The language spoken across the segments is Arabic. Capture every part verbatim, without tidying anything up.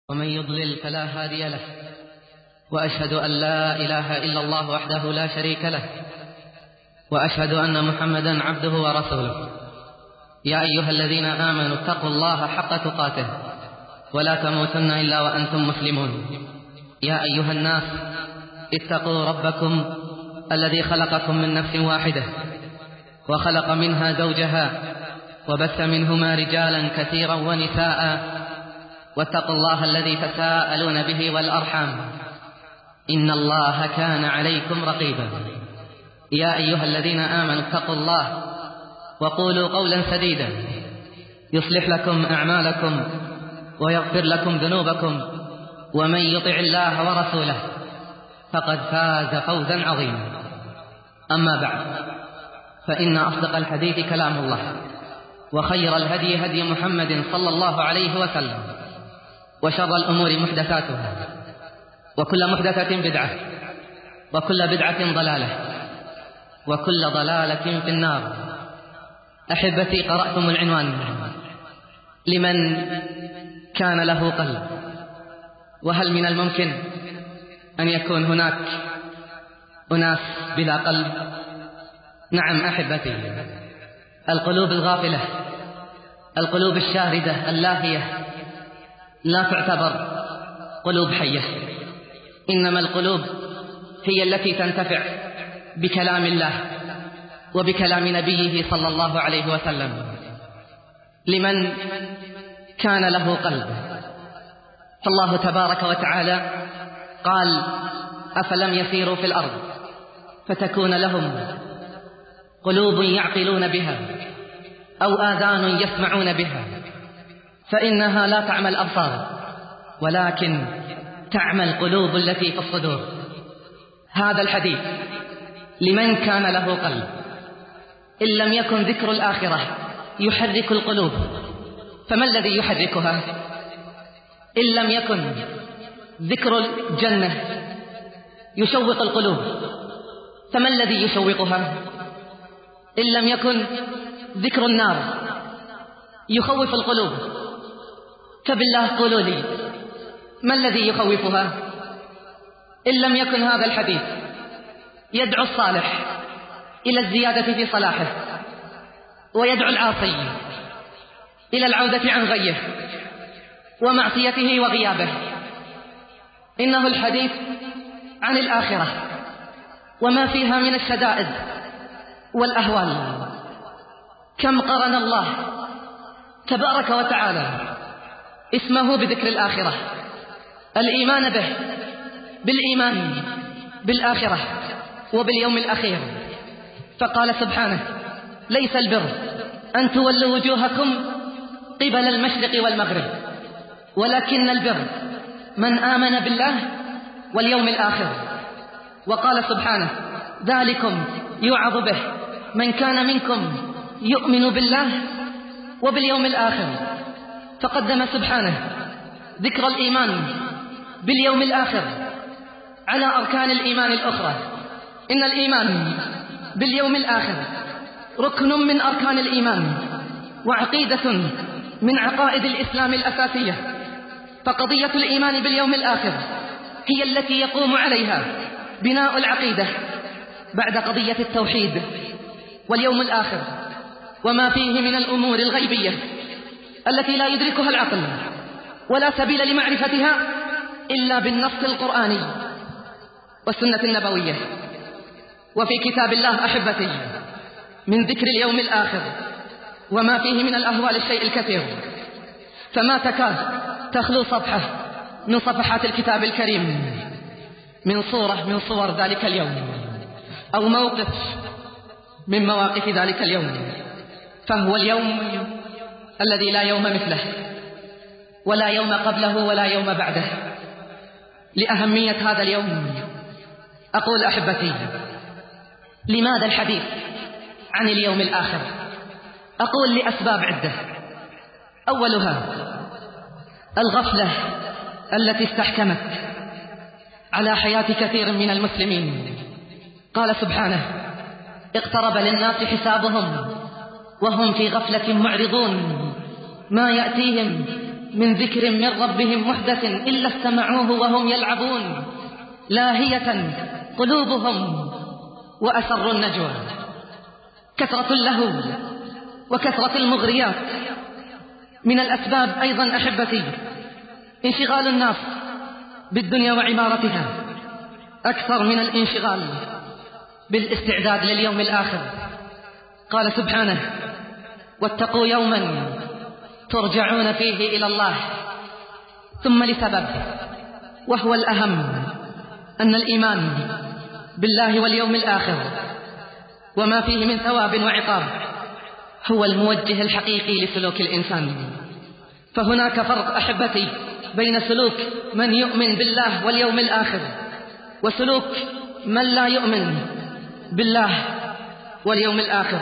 ومن يضلل فلا هادي له، وأشهد أن لا إله إلا الله وحده لا شريك له، وأشهد أن محمدا عبده ورسوله. يا أيها الذين آمنوا اتقوا الله حق تقاته ولا تموتن إلا وأنتم مسلمون. يا أيها الناس اتقوا ربكم الذي خلقكم من نفس واحدة وخلق منها زوجها وبث منهما رجالا كثيرا ونساء، واتقوا الله الذي تساءلون به والأرحام إن الله كان عليكم رقيبا. يا أيها الذين آمنوا اتقوا الله وقولوا قولا سديدا يصلح لكم أعمالكم ويغفر لكم ذنوبكم، ومن يطع الله ورسوله فقد فاز فوزا عظيما. أما بعد، فإن أصدق الحديث كلام الله، وخير الهدي هدي محمد صلى الله عليه وسلم، وشر الأمور محدثاتها، وكل محدثة بدعة، وكل بدعة ضلالة، وكل ضلالة في النار. أحبتي، قرأتم العنوان: لمن كان له قلب. وهل من الممكن أن يكون هناك أناس بلا قلب؟ نعم أحبتي، القلوب الغافلة، القلوب الشاردة اللاهية لا تعتبر قلوب حية، إنما القلوب هي التي تنتفع بكلام الله وبكلام نبيه صلى الله عليه وسلم. لمن كان له قلب، فالله تبارك وتعالى قال: أفلم يسيروا في الأرض فتكون لهم قلوب يعقلون بها أو آذان يسمعون بها، فإنها لا تعمى الأبصار ولكن تعمى القلوب التي في الصدور. هذا الحديث لمن كان له قلب. إن لم يكن ذكر الآخرة يحرك القلوب، فما الذي يحركها؟ إن لم يكن ذكر الجنة يشوق القلوب، فما الذي يشوقها؟ إن لم يكن ذكر النار يخوف القلوب، فبالله قولوا لي ما الذي يخوفها؟ إن لم يكن هذا الحديث يدعو الصالح إلى الزيادة في صلاحه، ويدعو العاصي إلى العودة عن غيه ومعصيته وغيابه. إنه الحديث عن الآخرة وما فيها من الشدائد والأهوال. كم قرن الله تبارك وتعالى اسمه بذكر الآخرة، الإيمان به، بالإيمان بالآخرة وباليوم الأخير. فقال سبحانه: ليس البر أن تولوا وجوهكم قبل المشرق والمغرب، ولكن البر من آمن بالله واليوم الآخر. وقال سبحانه: ذلكم يوعظ به من كان منكم يؤمن بالله وباليوم الآخر. فقدم سبحانه ذكر الإيمان باليوم الآخر على أركان الإيمان الأخرى. إن الإيمان باليوم الآخر ركن من أركان الإيمان وعقيدة من عقائد الإسلام الأساسية. فقضية الإيمان باليوم الآخر هي التي يقوم عليها بناء العقيدة بعد قضية التوحيد واليوم الآخر وما فيه من الأمور الغيبية التي لا يدركها العقل ولا سبيل لمعرفتها إلا بالنص القرآني والسنة النبوية. وفي كتاب الله أحبتي من ذكر اليوم الآخر وما فيه من الأهوال الشيء الكثير، فما تكاد تخلو صفحة من صفحات الكتاب الكريم من صورة من صور ذلك اليوم أو موقف من مواقف ذلك اليوم. فهو اليوم الذي لا يوم مثله، ولا يوم قبله ولا يوم بعده. لأهمية هذا اليوم أقول أحبتي: لماذا الحديث عن اليوم الآخر؟ أقول لأسباب عدة. أولها الغفلة التي استحكمت على حياة كثير من المسلمين. قال سبحانه: اقترب للناس حسابهم وهم في غفلة معرضون ما يأتيهم من ذكر من ربهم محدث إلا استمعوه وهم يلعبون لاهية قلوبهم وأسروا النجوى. كثرة اللهو وكثرة المغريات من الأسباب أيضا أحبتي انشغال الناس بالدنيا وعمارتها أكثر من الانشغال بالاستعداد لليوم الآخر. قال سبحانه: واتقوا يوما ترجعون فيه إلى الله. ثم لسبب وهو الأهم، أن الإيمان بالله واليوم الآخر وما فيه من ثواب وعقاب هو الموجه الحقيقي لسلوك الإنسان. فهناك فرق أحبتي بين سلوك من يؤمن بالله واليوم الآخر وسلوك من لا يؤمن بالله واليوم الآخر.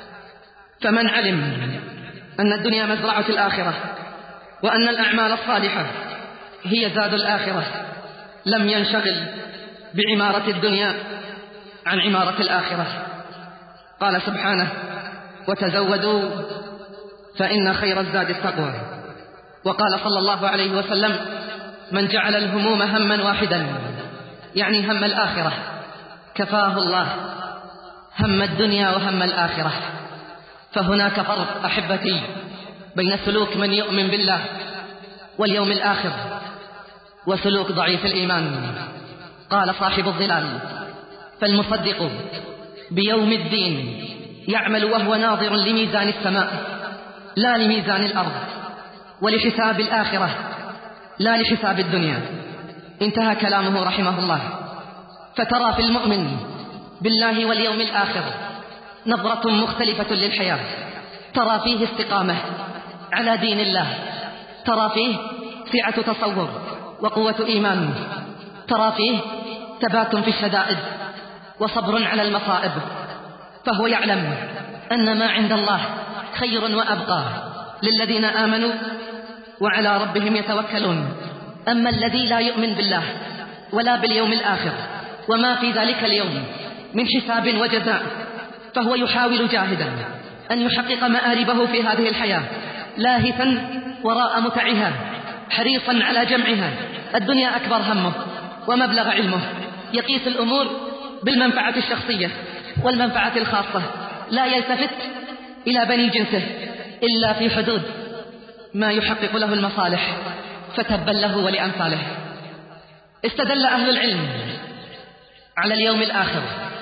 فمن علم أن الدنيا مزرعة الآخرة وأن الأعمال الصالحة هي زاد الآخرة لم ينشغل بعمارة الدنيا عن عمارة الآخرة. قال سبحانه: وتزودوا فإن خير الزاد التقوى. وقال صلى الله عليه وسلم: من جعل الهموم هما واحدا، يعني هم الآخرة، كفاه الله هم الدنيا وهم الآخرة. فهناك فرق أحبتي بين سلوك من يؤمن بالله واليوم الآخر وسلوك ضعيف الإيمان. قال صاحب الظلال: فالمصدق بيوم الدين يعمل وهو ناظر لميزان السماء لا لميزان الأرض، ولحساب الآخرة لا لحساب الدنيا. انتهى كلامه رحمه الله. فترى في المؤمن بالله واليوم الآخر نظرة مختلفة للحياة، ترى فيه استقامة على دين الله، ترى فيه سعة تصور وقوة إيمان، ترى فيه ثبات في الشدائد وصبر على المصائب. فهو يعلم أن ما عند الله خير وأبقى للذين آمنوا وعلى ربهم يتوكلون. أما الذي لا يؤمن بالله ولا باليوم الآخر وما في ذلك اليوم من حساب وجزاء فهو يحاول جاهدا أن يحقق مآربه في هذه الحياة، لاهثا وراء متعها، حريصا على جمعها. الدنيا أكبر همه ومبلغ علمه، يقيس الأمور بالمنفعة الشخصية والمنفعة الخاصة، لا يلتفت إلى بني جنسه إلا في حدود ما يحقق له المصالح، فتبا له ولأمثاله. استدل أهل العلم على اليوم الآخر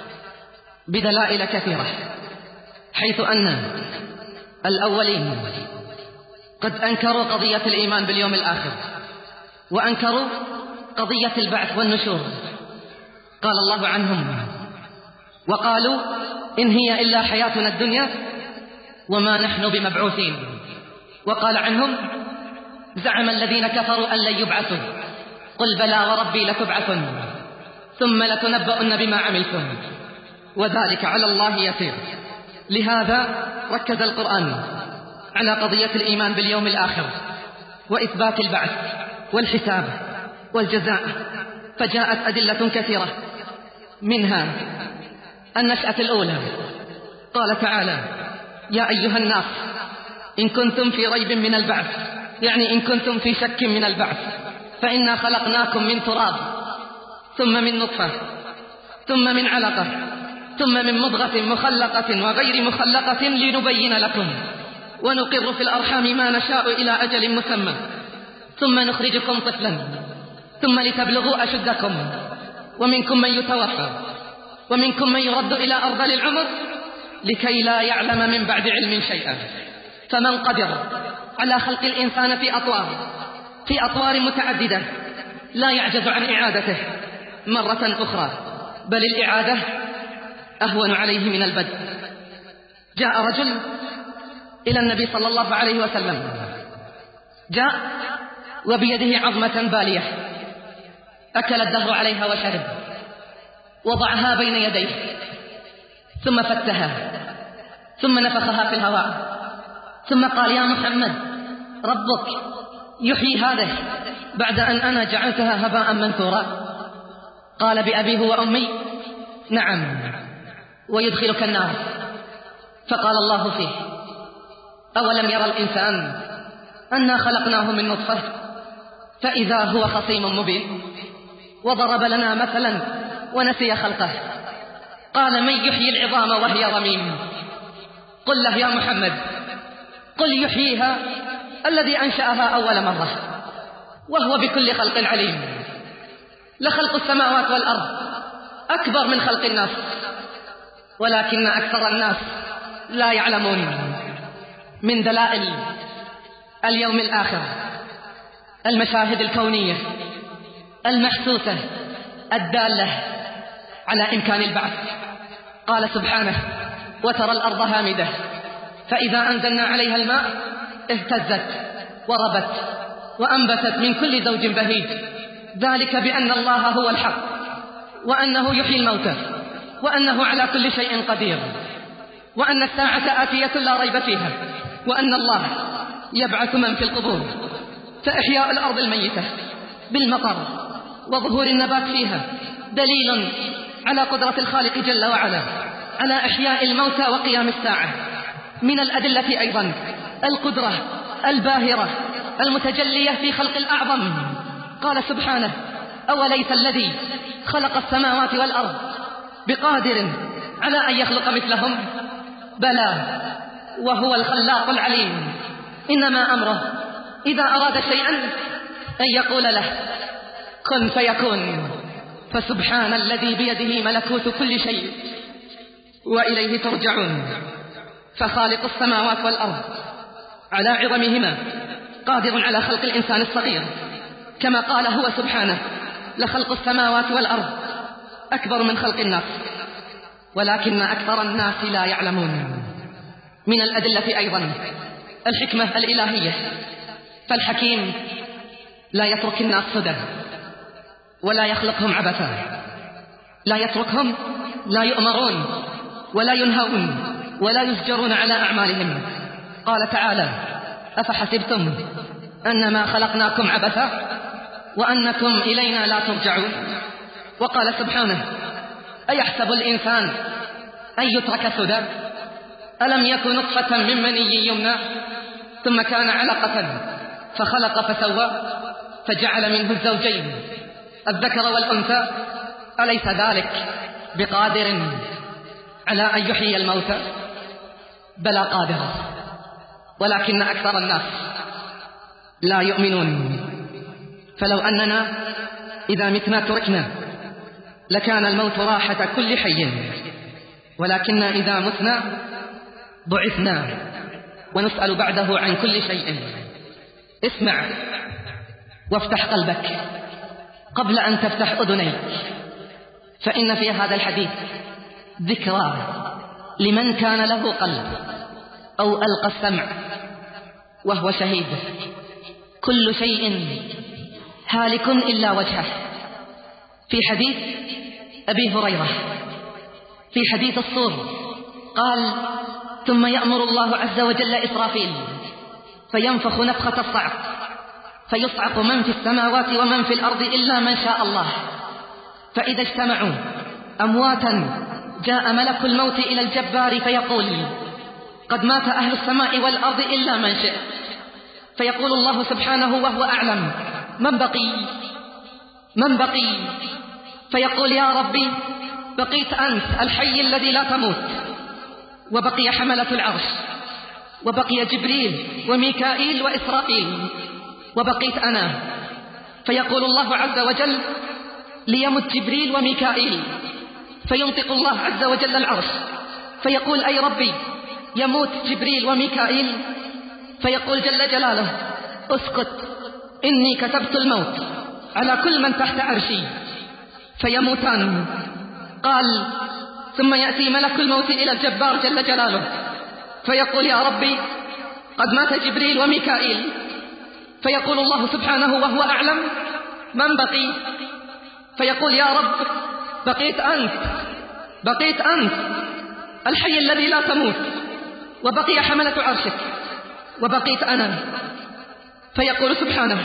بدلائل كثيرة، حيث أن الأولين قد أنكروا قضية الإيمان باليوم الآخر وأنكروا قضية البعث والنشور. قال الله عنهم: وقالوا إن هي إلا حياتنا الدنيا وما نحن بمبعوثين. وقال عنهم: زعم الذين كفروا أن لن يبعثوا، قل بلى وربي لتبعثن ثم لتنبؤن بما عملتم وذلك على الله يسير. لهذا ركز القرآن على قضية الإيمان باليوم الآخر وإثبات البعث والحساب والجزاء، فجاءت أدلة كثيرة، منها النشأة الأولى. قال تعالى: يا أيها الناس إن كنتم في ريب من البعث، يعني إن كنتم في شك من البعث، فإنا خلقناكم من تراب ثم من نطفة ثم من علقة ثم من مضغة مخلقة وغير مخلقة لنبين لكم ونقر في الأرحام ما نشاء إلى أجل مسمى ثم نخرجكم طفلا ثم لتبلغوا أشدكم ومنكم من يتوفى ومنكم من يرد إلى أرذل العمر لكي لا يعلم من بعد علم شيئا. فمن قدر على خلق الإنسان في أطوار في أطوار متعددة لا يعجز عن إعادته مرة أخرى، بل الإعادة أهون عليه من البدء. جاء رجل إلى النبي صلى الله عليه وسلم، جاء وبيده عظمة بالية أكل الدهر عليها وشرب، وضعها بين يديه ثم فتها ثم نفخها في الهواء ثم قال: يا محمد ربك يحيي هذه بعد أن أنا جعلتها هباء منثورا؟ قال: بأبيه وأمي نعم، ويدخلك النار. فقال الله فيه: أولم يرى الإنسان أنا خلقناه من نطفة فإذا هو خصيم مبين، وضرب لنا مثلا ونسي خلقه، قال من يحيي العظام وهي رميم. قل له يا محمد، قل يحييها الذي أنشأها أول مرة وهو بكل خلق عليم. لخلق السماوات والأرض أكبر من خلق الناس، ولكن أكثر الناس لا يعلمون. من دلائل اليوم الآخر المشاهد الكونية المحسوسة الدالة على إمكان البعث. قال سبحانه: وترى الأرض هامدة فإذا أنزلنا عليها الماء اهتزت وربت وأنبتت من كل زوج بهيج، ذلك بأن الله هو الحق وأنه يحيي الموتى وأنه على كل شيء قدير، وأن الساعة آتية لا ريب فيها، وأن الله يبعث من في القبور. فإحياء الأرض الميتة بالمطر وظهور النبات فيها دليل على قدرة الخالق جل وعلا على إحياء الموتى وقيام الساعة. من الأدلة أيضا القدرة الباهرة المتجلية في خلق الأعظم. قال سبحانه: أوليس الذي خلق السماوات والأرض بقادر على أن يخلق مثلهم؟ بلى وهو الخلاق العليم. إنما أمره إذا أراد شيئا أن يقول له كن فيكون. فسبحان الذي بيده ملكوت كل شيء وإليه ترجعون. فخالق السماوات والأرض على عظمهما قادر على خلق الإنسان الصغير، كما قال هو سبحانه: لخلق السماوات والأرض أكبر من خلق الناس ولكن أكثر الناس لا يعلمون. من الأدلة أيضا الحكمة الإلهية. فالحكيم لا يترك الناس سدى ولا يخلقهم عبثا، لا يتركهم لا يؤمرون ولا ينهون ولا يزجرون على أعمالهم. قال تعالى: أفحسبتم أنما خلقناكم عبثا وأنكم إلينا لا ترجعون. وقال سبحانه: أيحسب الإنسان أن يترك سدى ألم يكن نطفة من مني يمنى ثم كان علقة فخلق فسوى فجعل منه الزوجين الذكر والأنثى أليس ذلك بقادر على أن يحيي الموتى؟ بلى قادر، ولكن أكثر الناس لا يؤمنون. فلو أننا إذا متنا تركنا لكان الموت راحة كل حي، ولكن إذا متنا بعثنا ونسأل بعده عن كل شيء. اسمع وافتح قلبك قبل أن تفتح أذنيك، فإن في هذا الحديث ذكرى لمن كان له قلب أو ألقى السمع وهو شهيد. كل شيء هالك إلا وجهه. في حديث أبي هريرة في حديث الصور قال: ثم يأمر الله عز وجل إسرافيل فينفخ نفخة الصعق فيصعق من في السماوات ومن في الأرض إلا من شاء الله، فإذا اجتمعوا أمواتا جاء ملك الموت إلى الجبار فيقول: قد مات أهل السماء والأرض إلا من شئت. فيقول الله سبحانه وهو أعلم: من بقي من بقي فيقول: يا ربي بقيت أنت الحي الذي لا تموت، وبقي حملة العرش، وبقي جبريل وميكائيل وإسرائيل، وبقيت أنا. فيقول الله عز وجل: ليمت جبريل وميكائيل. فينطق الله عز وجل العرش فيقول: أي ربي يموت جبريل وميكائيل. فيقول جل جلاله: اسكت، إني كتبت الموت على كل من تحت عرشي. فيموتان. قال: ثم يأتي ملك الموت إلى الجبار جل جلاله فيقول: يا ربي قد مات جبريل وميكائيل. فيقول الله سبحانه وهو أعلم: من بقي؟ فيقول: يا رب بقيت أنت بقيت أنت الحي الذي لا تموت، وبقي حملة عرشك، وبقيت أنا. فيقول سبحانه: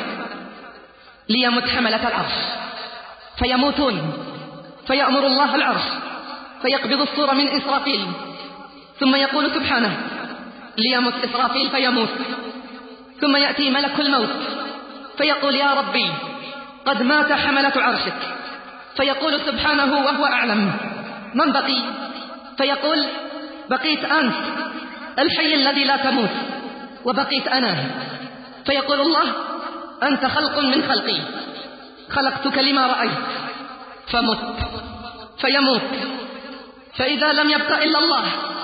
ليمت حملة العرش. فيموتون. فيأمر الله العرش فيقبض الصورة من إسرافيل، ثم يقول سبحانه: ليمت إسرافيل. فيموت. ثم يأتي ملك الموت فيقول يا ربي قد مات حملة عرشك، فيقول سبحانه وهو أعلم من بقي؟ فيقول بقيت أنت الحي الذي لا تموت، وبقيت أنا. فيقول الله أنت خلق من خلقي، خلقتك لما رأيت فمت، فيموت. فإذا لم يبق إلا الله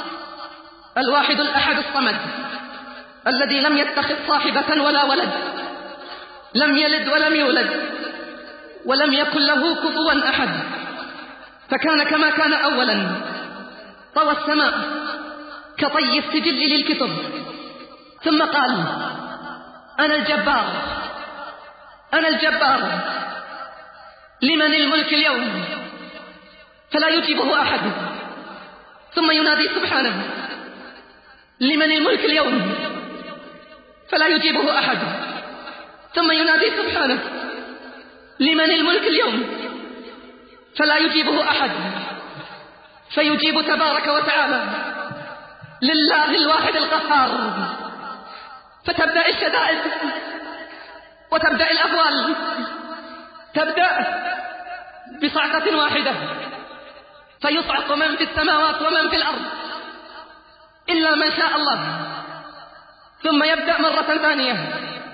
الواحد الأحد الصمد الذي لم يتخذ صاحبة ولا ولد، لم يلد ولم يولد، ولم يكن له كفوا أحد، فكان كما كان أولا، طوى السماء كطي السجل للكتب، ثم قال أنا الجبار أنا الجبار لمن الملك اليوم، فلا يجيبه أحد. ثم ينادي سبحانه لمن الملك اليوم، فلا يجيبه أحد. ثم ينادي سبحانه لمن الملك اليوم، فلا يجيبه أحد. فيجيب تبارك وتعالى لله الواحد القهار. فتبدأ الشدائد وتبدأ الأهوال، تبدأ بصعقة واحدة، فيصعق من في السماوات ومن في الأرض إلا من شاء الله. ثم يبدأ مرة ثانية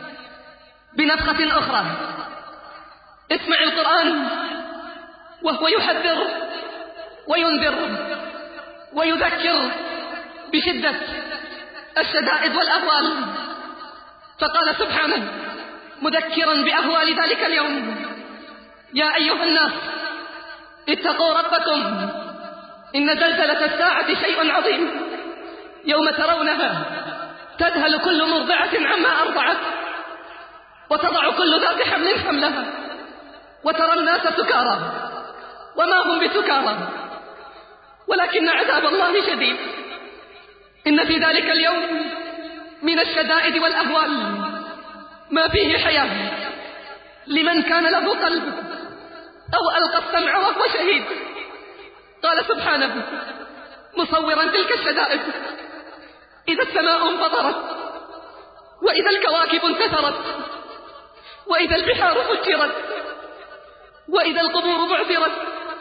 بنفخة أخرى. اسمع القرآن وهو يحذر وينذر ويذكر بشدة الشدائد والأهوال. فقال سبحانه مذكرا بأهوال ذلك اليوم يا أيها الناس اتقوا ربكم إن زلزلة الساعة شيء عظيم، يوم ترونها تذهل كل مرضعة عما أرضعت وتضع كل ذات حمل حملها وترى الناس سكارى وما هم بسكارى ولكن عذاب الله شديد. إن في ذلك اليوم من الشدائد والأهوال ما فيه حياة لمن كان له قلب أو ألقى السمع وهو شهيد. قال سبحانه مصورا تلك الشدائد إذا السماء انفطرت وإذا الكواكب انتثرت وإذا البحار فجرت وإذا القبور بعثرت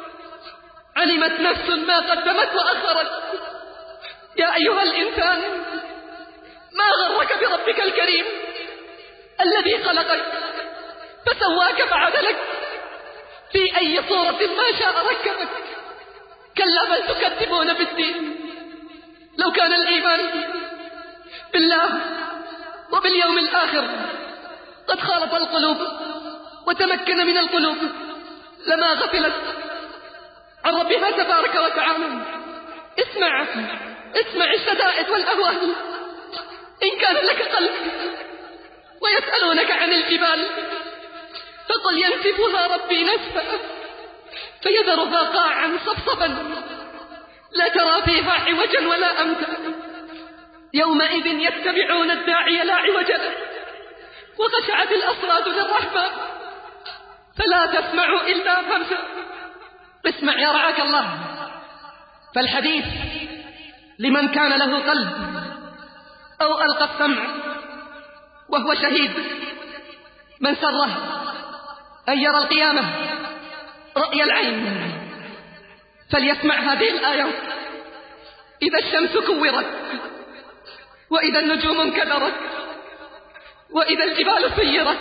علمت نفس ما قدمت وأخرت. يا أيها الإنسان ما غرك بربك الكريم الذي خلقك فسواك فعدلك في أي صورة ما شاء ركبك. كلا بل تكذبون بالدين. لو كان الإيمان بالله وباليوم الآخر قد خالط القلوب وتمكن من القلوب لما غفلت عن ربها تبارك وتعالى. اسمع اسمع الشدائد والأهوال. إن كان لك قلب ويسألونك عن الجبال فقل ينسفها ربي نسفا فيذرها قاعا صفصفا لا ترى فيها عوجا ولا أمتا. يومئذ يتبعون الداعي لا عوج له وخشعت الأصوات للرحمن فلا تسمع إلا همسا. اسمع يا رعاك الله. فالحديث لمن كان له قلب أو ألقى السمع وهو شهيد، من سره أن يرى القيامة رأي العين فليسمع هذه الآيات. إذا الشمس كورت وإذا النجوم انكدرت وإذا الجبال سيرت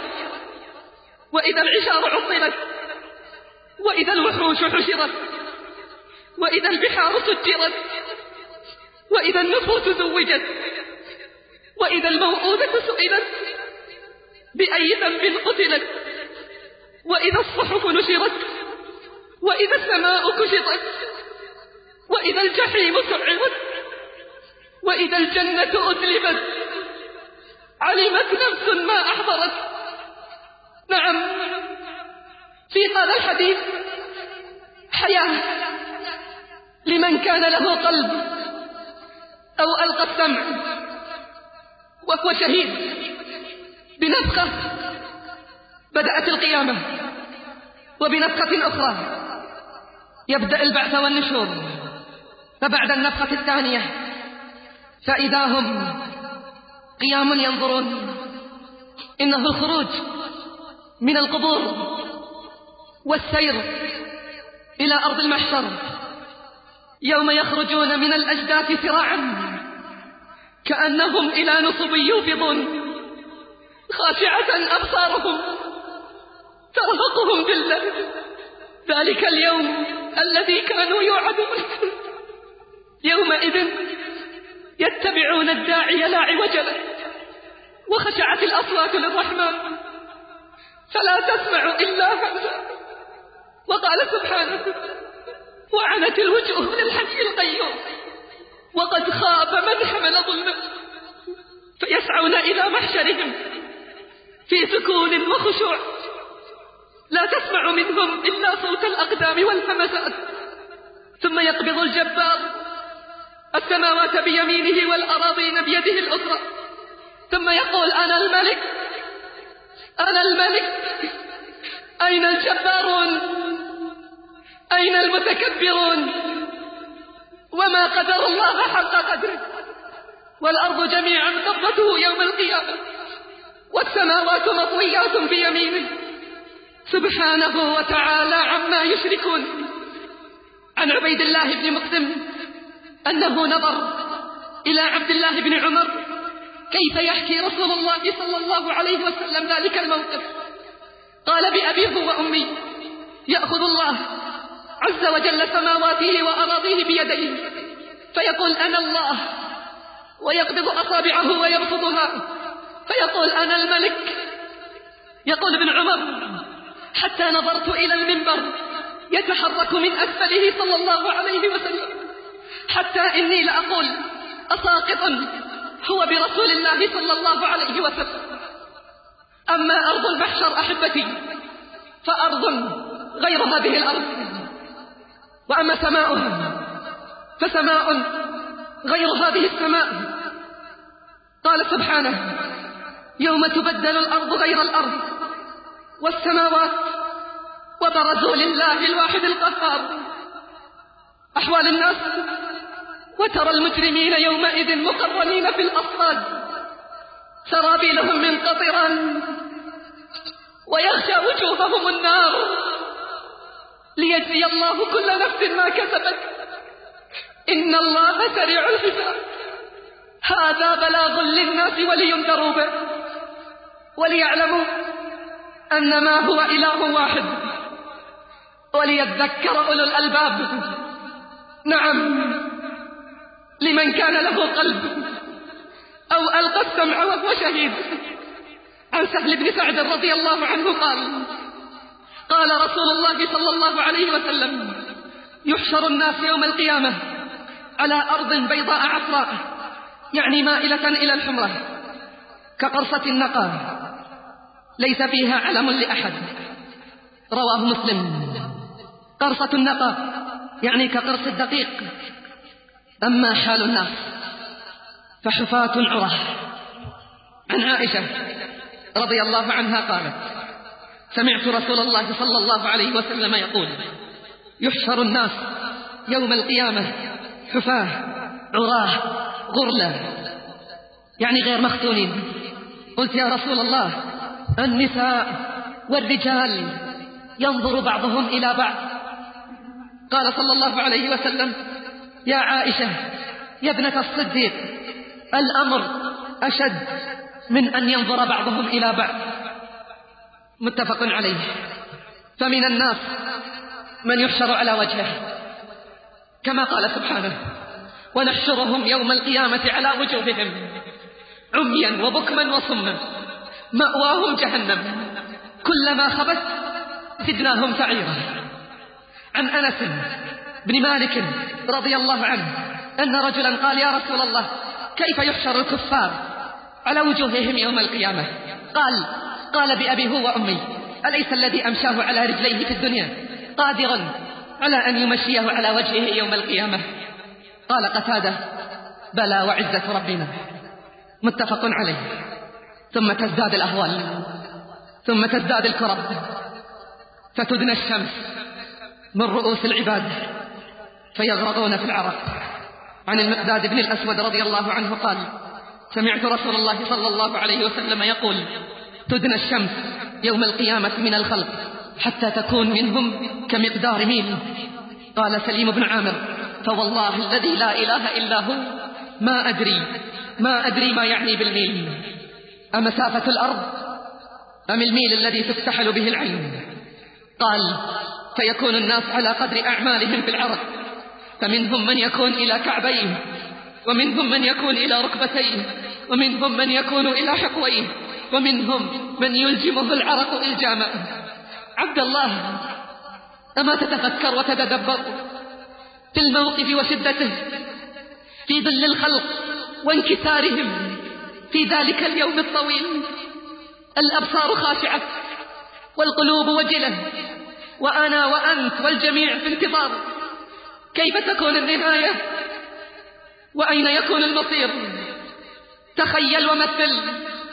وإذا العشار عطلت وإذا الوحوش حشرت وإذا البحار سجرت وإذا النفوس زوجت وإذا الموءودة سئلت بأي ذنب قتلت وإذا الصحف نشرت وإذا السماء كشطت وإذا الجحيم سعرت وإذا الجنة أزلفت علمت نفس ما أحضرت. نعم في هذا الحديث حياة لمن كان له قلب أو ألقى السمع وهو شهيد. بنفخة بدأت القيامة وبنفخة أخرى يبدأ البعث والنشور. فبعد النفخة الثانية فإذا هم قيام ينظرون إنه الخروج من القبور والسير إلى أرض المحشر يوم يخرجون من الأجداث سراعا كأنهم إلى نصب يوفضون، خاشعة أبصارهم ترهقهم ذلة، ذلك اليوم الذي كانوا يوعدون. يومئذ يتبعون الداعي لا عوج له وخشعت الأصوات للرحمن فلا تسمع إلا همسا. وقال سبحانه: وعنت الوجوه للحي القيوم وقد خاب من حمل ظلما. فيسعون إلى محشرهم في سكون وخشوع، لا تسمع منهم إلا صوت الأقدام والهمسات. ثم يقبض الجبار السماوات بيمينه والأراضين بيده الأخرى، ثم يقول: أنا الملك، أنا الملك، أين الجبارون؟ أين المتكبرون؟ وما قدر الله حق قدره. والأرض جميعا قبضته يوم القيامة والسماوات مطويات بيمينه سبحانه وتعالى عما يشركون. عن عبيد الله بن مقسم أنه نظر إلى عبد الله بن عمر كيف يحكي رسول الله صلى الله عليه وسلم ذلك الموقف. قال: بأبيه وأمي يأخذ الله عز وجل سماواته وأراضيه بيديه فيقول: أنا الله، ويقبض أصابعه ويبسطها فيقول: أنا الملك. يقول ابن عمر: حتى نظرت إلى المنبر يتحرك من أسفله صلى الله عليه وسلم، حتى إني لأقول: أساقط هو برسول الله صلى الله عليه وسلم. أما أرض المحشر أحبتي فأرض غير هذه الأرض، وأما سماؤها فسماء غير هذه السماء. قال سبحانه: يوم تبدل الأرض غير الأرض والسماوات وبرزوا لله الواحد القهار. أحوال الناس: وترى المجرمين يومئذ مقرنين في الأصفاد سرابيلهم من قطران ويغشى وجوههم النار ليجزي الله كل نفس ما كسبت إن الله سريع الحساب. هذا بلاغ للناس ولينذروا به وليعلموا أنما هو إله واحد وليذكر أولو الألباب. نعم، لمن كان له قلب أو ألقى السمع وهو شهيد. عن سهل بن سعد رضي الله عنه قال: قال رسول الله صلى الله عليه وسلم: يحشر الناس يوم القيامة على أرض بيضاء عفراء، يعني مائلة إلى الحمرة كقرصة النقى، ليس فيها علم لأحد. رواه مسلم. قرصة النقى يعني كقرص الدقيق. أما حال الناس فحفاة عراه. عن عائشة رضي الله عنها قالت: سمعت رسول الله صلى الله عليه وسلم يقول: يحشر الناس يوم القيامة حفاة عراه غرلا، يعني غير مختونين. قلت: يا رسول الله، النساء والرجال ينظر بعضهم إلى بعض. قال صلى الله عليه وسلم: يا عائشة يا ابنة الصديق، الأمر أشد من أن ينظر بعضهم إلى بعض. متفق عليه. فمن الناس من يحشر على وجهه كما قال سبحانه: ونحشرهم يوم القيامة على وجوههم عميا وبكما وصما مأواهم جهنم كلما خبت زدناهم سعيرا. عن أنس بن مالك رضي الله عنه أن رجلا قال: يا رسول الله، كيف يحشر الكفار على وجوههم يوم القيامة؟ قال: قال بأبي هو وأمي، أليس الذي أمشاه على رجليه في الدنيا قادر على أن يمشيه على وجهه يوم القيامة؟ قال قتادة: بلى وعزة ربنا. متفق عليه. ثم تزداد الأهوال، ثم تزداد الكرب، فتدنى الشمس من رؤوس العباد فيغرقون في العرق. عن المقداد بن الأسود رضي الله عنه قال: سمعت رسول الله صلى الله عليه وسلم يقول: تدنى الشمس يوم القيامة من الخلق حتى تكون منهم كمقدار ميل. قال سليم بن عامر: فوالله الذي لا إله إلا هو ما أدري ما أدري ما يعني بالميل، أمسافة الأرض أم الميل الذي تفتحل به العين؟ قال: فيكون الناس على قدر أعمالهم في العرق، فمنهم من يكون إلى كعبيه، ومنهم من يكون إلى ركبتيه، ومنهم من يكون إلى حقويه، ومنهم من يلجمه العرق إلجاما. عبد الله، أما تتفكر وتتدبر في الموقف وشدته، في ظل الخلق وانكسارهم في ذلك اليوم الطويل؟ الأبصار خاشعة والقلوب وجلة، وأنا وأنت والجميع في انتظار كيف تكون النهاية وأين يكون المصير. تخيل ومثل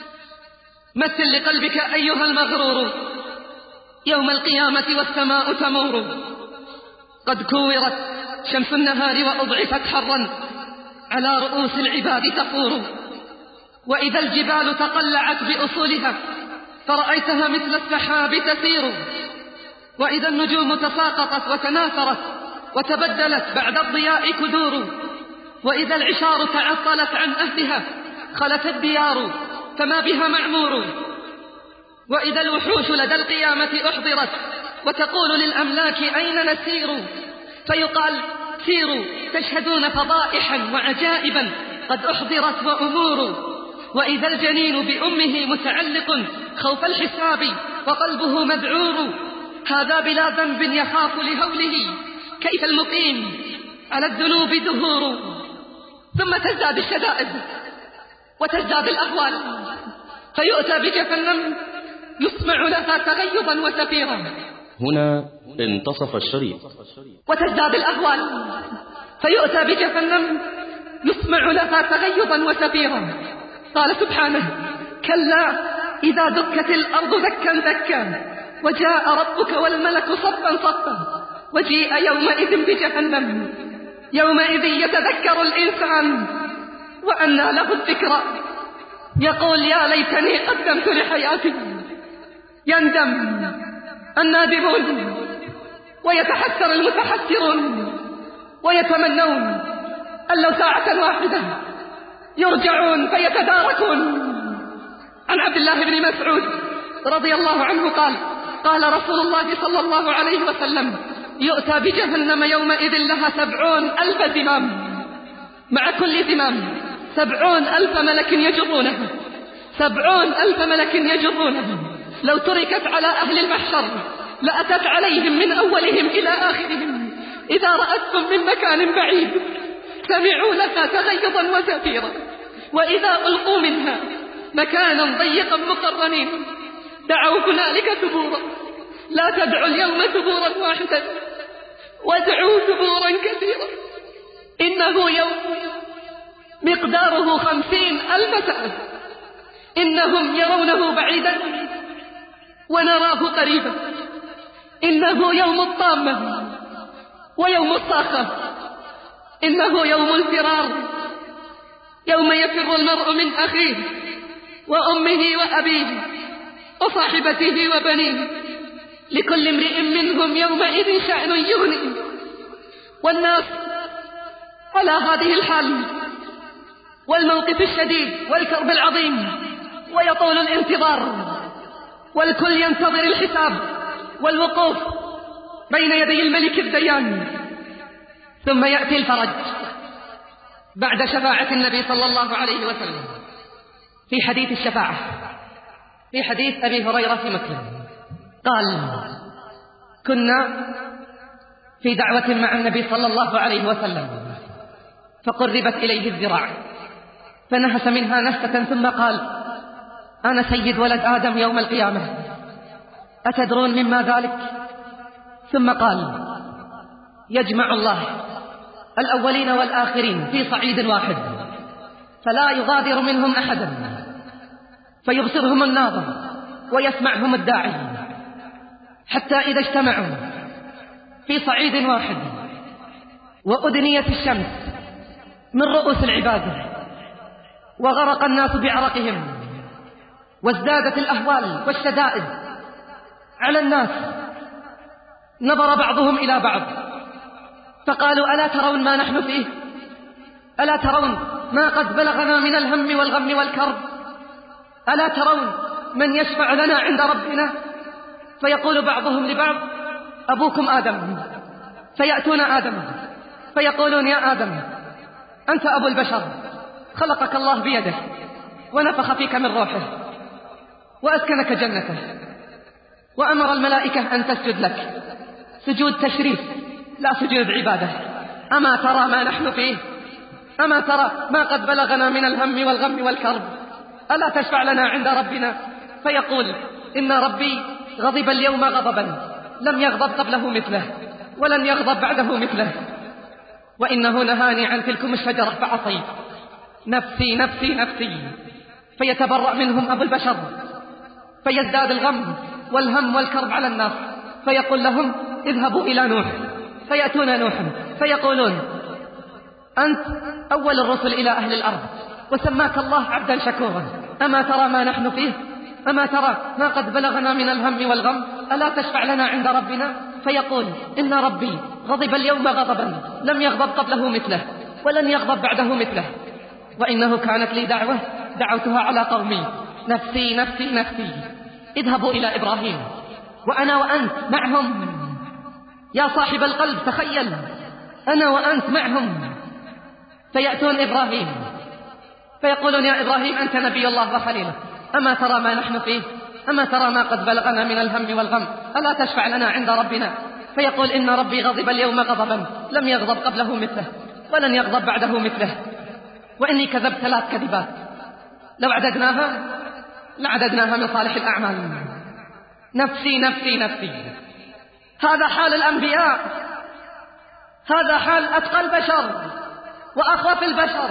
مثل لقلبك أيها المغرور يوم القيامة والسماء تمور، قد كورت شمس النهار وأضعفت حرا، على رؤوس العباد تفور، وإذا الجبال تقلعت بأصولها فرأيتها مثل السحاب تسير، وإذا النجوم تساقطت وتناثرت وتبدلت بعد الضياء كدور، وإذا العشار تعطلت عن أهلها خلت الديار فما بها معمور، وإذا الوحوش لدى القيامة أحضرت وتقول للأملاك أين نسير، فيقال: سيروا تشهدون فضائحا وعجائبا قد أحضرت وأمور، وإذا الجنين بأمه متعلق خوف الحساب وقلبه مذعور، هذا بلا ذنب يخاف لهوله، كيف المقيم على الذنوب دهور. ثم تزداد الشدائد وتزداد الأهوال، فيؤتى بجهنم يسمع لها تغيظا وزفيرا. هنا انتصف الشريط. وتزداد الأهوال، فيؤتى بجهنم يسمع لها تغيظا وزفيرا. قال سبحانه: كلا إذا دكت الأرض دكا دكا وجاء ربك والملك صفا صفا وجيء يومئذ بجهنم يومئذ يتذكر الإنسان وأنى له الذكرى، يقول: يا ليتني قدمت لحياتي. يندم النادمون ويتحسر المتحسرون ويتمنون أن لو ساعة واحدة يرجعون فيتداركون. عن عبد الله بن مسعود رضي الله عنه قال: قال رسول الله صلى الله عليه وسلم: يؤتى بجهنم يومئذ لها سبعون ألف زمام، مع كل زمام سبعون ألف ملك يجرونه، سبعون ألف ملك يجرونه. لو تركت على أهل المحشر لأتت عليهم من أولهم إلى آخرهم، إذا رأتهم من مكان بعيد سمعوا لها تغيظا وزفيرا، وإذا ألقوا منها مكانا ضيقا مقرنين دعوا هنالك ثبورا. لا تدعوا اليوم ثبورا واحدا، وادعوا ثبورا كثيرا، إنه يوم مقداره خمسين ألف سنة، إنهم يرونه بعيدا ونراه قريبا، إنه يوم الطامة ويوم الصاخة، إنه يوم الفرار، يوم يفر المرء من أخيه وأمه وأبيه وصاحبته وبنيه، لكل امرئ منهم يومئذ شأن يغني. والناس على هذه الحال والموقف الشديد والكرب العظيم، ويطول الانتظار، والكل ينتظر الحساب والوقوف بين يدي الملك الديان. ثم يأتي الفرج بعد شفاعة النبي صلى الله عليه وسلم. في حديث الشفاعة في حديث أبي هريرة في مسلم قال: كنا في دعوة مع النبي صلى الله عليه وسلم فقربت إليه الذراع فنهس منها نهسة ثم قال: أنا سيد ولد آدم يوم القيامة، أتدرون مما ذلك؟ ثم قال: يجمع الله الأولين والآخرين في صعيد واحد فلا يغادر منهم أحدا، فيبصرهم الناظر ويسمعهم الداعي، حتى إذا اجتمعوا في صعيد واحد وأدنيت الشمس من رؤوس العباد وغرق الناس بعرقهم وازدادت الأهوال والشدائد على الناس، نظر بعضهم إلى بعض فقالوا: ألا ترون ما نحن فيه؟ ألا ترون ما قد بلغنا من الهم والغم والكرب؟ ألا ترون من يشفع لنا عند ربنا؟ فيقول بعضهم لبعض: أبوكم آدم. فيأتون آدم فيقولون: يا آدم، أنت أبو البشر، خلقك الله بيده ونفخ فيك من روحه وأسكنك جنته وأمر الملائكة أن تسجد لك سجود تشريف لا سجود عبادة. أما ترى ما نحن فيه؟ أما ترى ما قد بلغنا من الهم والغم والكرب؟ ألا تشفع لنا عند ربنا؟ فيقول: إن ربي غضب اليوم غضبا لم يغضب قبله مثله ولن يغضب بعده مثله، وإنه نهاني عن تلكم الشجرة فعصيت، نفسي نفسي نفسي. فيتبرأ منهم أبو البشر، فيزداد الغم والهم والكرب على الناس، فيقول لهم: اذهبوا إلى نوح. فيأتون نوحا فيقولون: أنت أول الرسل إلى أهل الأرض وسماك الله عبدا شكورا، أما ترى ما نحن فيه؟ أما ترى ما قد بلغنا من الهم والغم؟ ألا تشفع لنا عند ربنا؟ فيقول: إن ربي غضب اليوم غضبا لم يغضب قبله مثله ولن يغضب بعده مثله، وإنه كانت لي دعوة دعوتها على قومي، نفسي نفسي نفسي. اذهبوا إلى إبراهيم وأنا وأنت معهم. يا صاحب القلب تخيل، أنا وأنت معهم. فيأتون إبراهيم فيقولون: يا إبراهيم، أنت نبي الله وخليله، أما ترى ما نحن فيه؟ أما ترى ما قد بلغنا من الهم والغم؟ ألا تشفع لنا عند ربنا؟ فيقول: إن ربي غضب اليوم غضبا لم يغضب قبله مثله ولن يغضب بعده مثله، وإني كذبت ثلاث كذبات لو عددناها لعددناها من صالح الأعمال. نفسي نفسي نفسي. هذا حال الأنبياء، هذا حال أتقى البشر وأخوف البشر،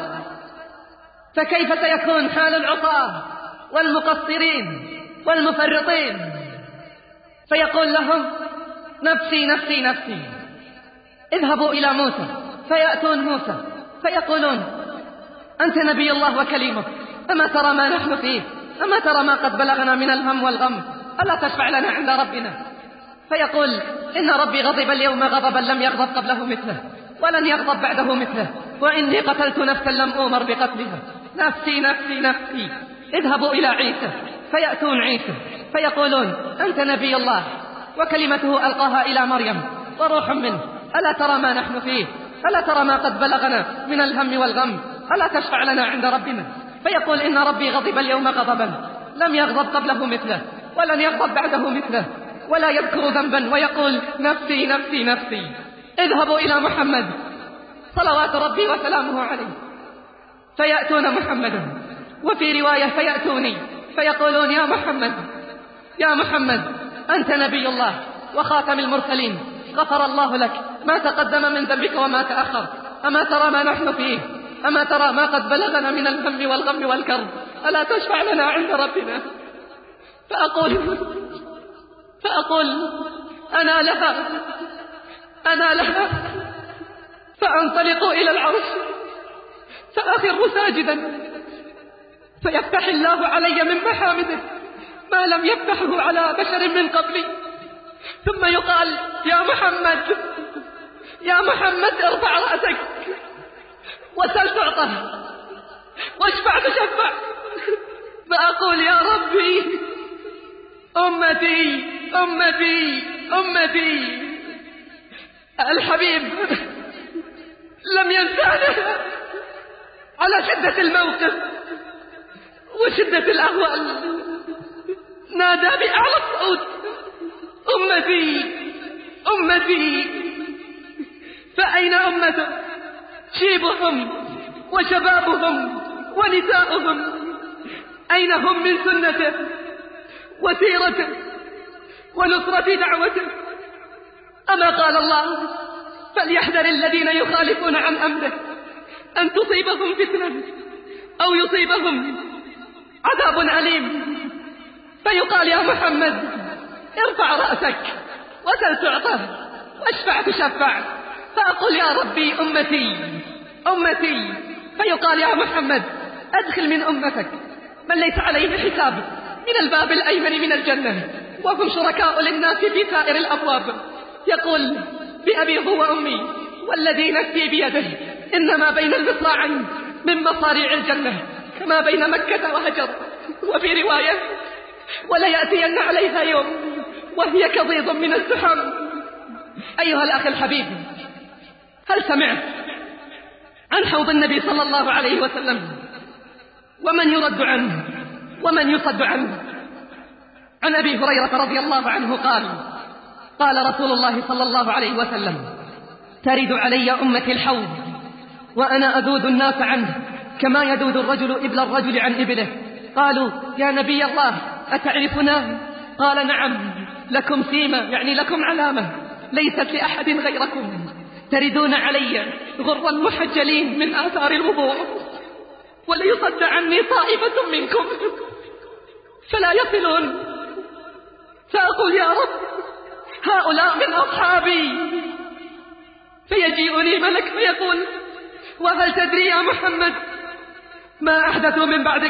فكيف سيكون حال العصاة والمقصرين والمفرطين؟ فيقول لهم: نفسي نفسي نفسي. اذهبوا إلى موسى. فيأتون موسى فيقولون: أنت نبي الله وكليمه، أما ترى ما نحن فيه؟ أما ترى ما قد بلغنا من الهم والغم؟ ألا تشفع لنا عند ربنا؟ فيقول: إن ربي غضب اليوم غضبا لم يغضب قبله مثله ولن يغضب بعده مثله، وإني قتلت نفسا لم أؤمر بقتلها، نفسي نفسي نفسي. اذهبوا إلى عيسى. فيأتون عيسى فيقولون: أنت نبي الله وكلمته ألقاها إلى مريم وروح منه، ألا ترى ما نحن فيه؟ ألا ترى ما قد بلغنا من الهم والغم؟ ألا تشفع لنا عند ربنا؟ فيقول: إن ربي غضب اليوم غضبا لم يغضب قبله مثله ولن يغضب بعده مثله، ولا يذكر ذنبا ويقول: نفسي نفسي نفسي. اذهبوا إلى محمد صلوات ربي وسلامه عليه. فيأتون محمدا، وفي رواية فيأتوني فيقولون: يا محمد يا محمد، أنت نبي الله وخاتم المرسلين، غفر الله لك ما تقدم من ذنبك وما تأخر، أما ترى ما نحن فيه؟ أما ترى ما قد بلغنا من الهم والغم والكرب؟ ألا تشفع لنا عند ربنا؟ فأقول فأقول أنا لها أنا لها فأنطلق إلى العرش فأخر ساجدا، فيفتح الله علي من محامده ما لم يفتحه على بشر من قبلي، ثم يقال: يا محمد يا محمد، ارفع رأسك وسل تعطى واشفع تشفع. فأقول: يا ربي، أمتي أمتي أمتي. الحبيب لم ينسانا على شدة الموقف وشدة الأهوال، نادى بأعلى الصوت: أمتي أمتي. فأين أمته؟ شيبهم وشبابهم ونساؤهم، أين هم من سنته وسيرته ونصرة دعوته؟ أما قال الله: فليحذر الذين يخالفون عن أمره أن تصيبهم فتنة أو يصيبهم عذاب أليم. فيقال: يا محمد، ارفع رأسك وسل تعطى واشفع تشفع. فأقول: يا ربي، أمتي أمتي. فيقال: يا محمد، أدخل من أمتك من ليس عليه حساب من الباب الأيمن من الجنة، وهم شركاء للناس في سائر الأبواب. يقول: بأبي هو وأمي والذي نفسي بيده، إنما بين المصراعين من مصاريع الجنة كما بين مكة وهجر. وفي رواية: وليأتين عليها يوم وهي كضيض من الزحام. أيها الأخ الحبيب، هل سمعت عن حوض النبي صلى الله عليه وسلم ومن يرد عنه ومن يصد عنه؟ عن أبي هريرة رضي الله عنه قال: قال رسول الله صلى الله عليه وسلم: ترد علي أمتي الحوض وأنا أذود الناس عنه كما يذود الرجل إبل الرجل عن إبله. قالوا: يا نبي الله أتعرفنا؟ قال: نعم، لكم سيمة، يعني لكم علامة ليست لأحد غيركم، تردون علي غرا محجلين من آثار الوضوء، وليصد عني طائفة منكم فلا يصلون. فأقول: يا رب، هؤلاء من أصحابي. فيجيئني ملك فيقول: وهل تدري يا محمد ما أحدثوا من بعدك؟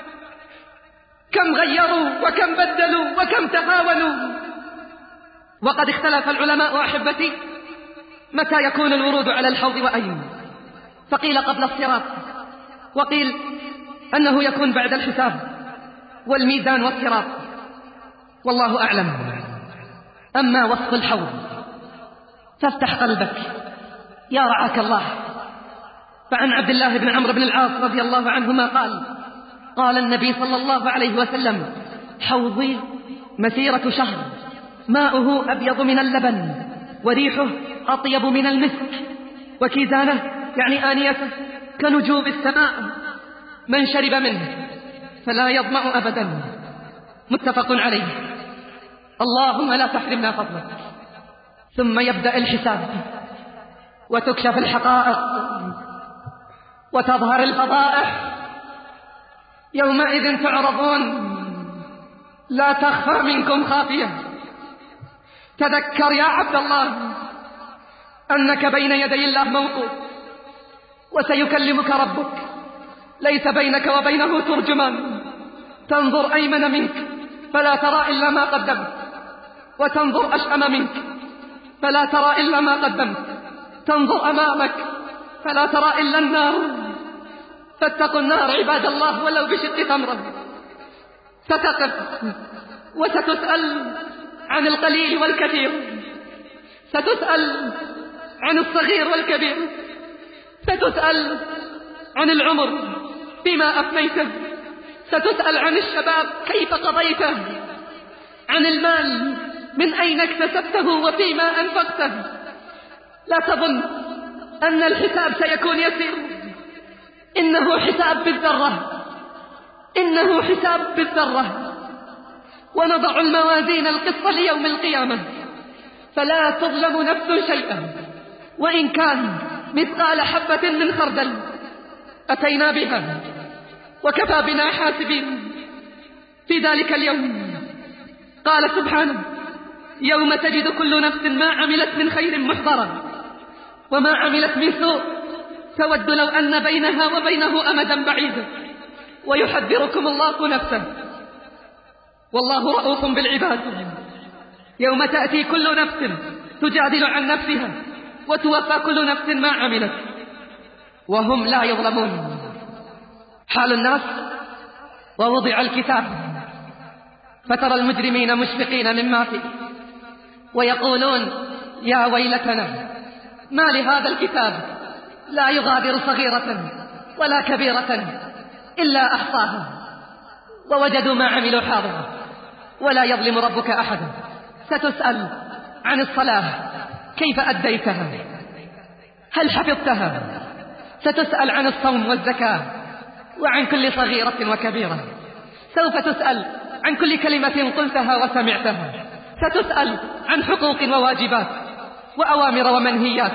كم غيروا وكم بدلوا وكم تهاونوا. وقد اختلف العلماء أحبتي متى يكون الورود على الحوض وأين، فقيل قبل الصراط، وقيل أنه يكون بعد الحساب والميزان والصراط، والله أعلم. أما وصف الحوض فافتح قلبك يا رعاك الله. فعن عبد الله بن عمرو بن العاص رضي الله عنهما قال: قال النبي صلى الله عليه وسلم: حوضي مسيرة شهر، ماؤه أبيض من اللبن وريحه أطيب من المسك، وكيزانه يعني آنيته كنجوم السماء، من شرب منه فلا يظمأ أبدا. متفق عليه. اللهم لا تحرمنا فضلك. ثم يبدأ الحساب وتكشف الحقائق وتظهر الفضائح. يومئذ تعرضون لا تخفى منكم خافية. تذكر يا عبد الله أنك بين يدي الله موقوف، وسيكلمك ربك، ليس بينك وبينه ترجمان. تنظر أيمن منك فلا ترى إلا ما قدمت، وتنظر أشأم منك فلا ترى إلا ما قدمت، تنظر أمامك فلا ترى إلا النار. فاتقوا النار عباد الله ولو بشق تمرة. ستقف وستسأل عن القليل والكثير، ستسأل عن الصغير والكبير، ستسأل عن العمر بما أفنيته، ستسأل عن الشباب كيف قضيته، عن المال من أين اكتسبته وفيما أنفقته. لا تظن أن الحساب سيكون يسير، إنه حساب بالذرة، إنه حساب بالذرة. ونضع الموازين القسط ليوم القيامة فلا تظلم نفس شيئا، وإن كان مثقال حبة من خردل أتينا بها وكفى بنا حاسبين. في ذلك اليوم قال سبحانه: يوم تجد كل نفس ما عملت من خير محضرا وما عملت من سوء تود لو أن بينها وبينه أمدا بعيدا ويحذركم الله نفسه والله رؤوف بالعباد. يوم تأتي كل نفس تجادل عن نفسها وتوفى كل نفس ما عملت وهم لا يظلمون. حال الناس ووضع الكتاب فترى المجرمين مشفقين مما فيه ويقولون: يا ويلتنا ما لهذا الكتاب لا يغادر صغيرة ولا كبيرة إلا أحصاها ووجدوا ما عملوا حاضرا ولا يظلم ربك أحدا. ستسأل عن الصلاة كيف أديتها، هل حفظتها؟ ستسأل عن الصوم والزكاة وعن كل صغيرة وكبيرة. سوف تسأل عن كل كلمة قلتها وسمعتها. ستسأل عن حقوق وواجبات وأوامر ومنهيات.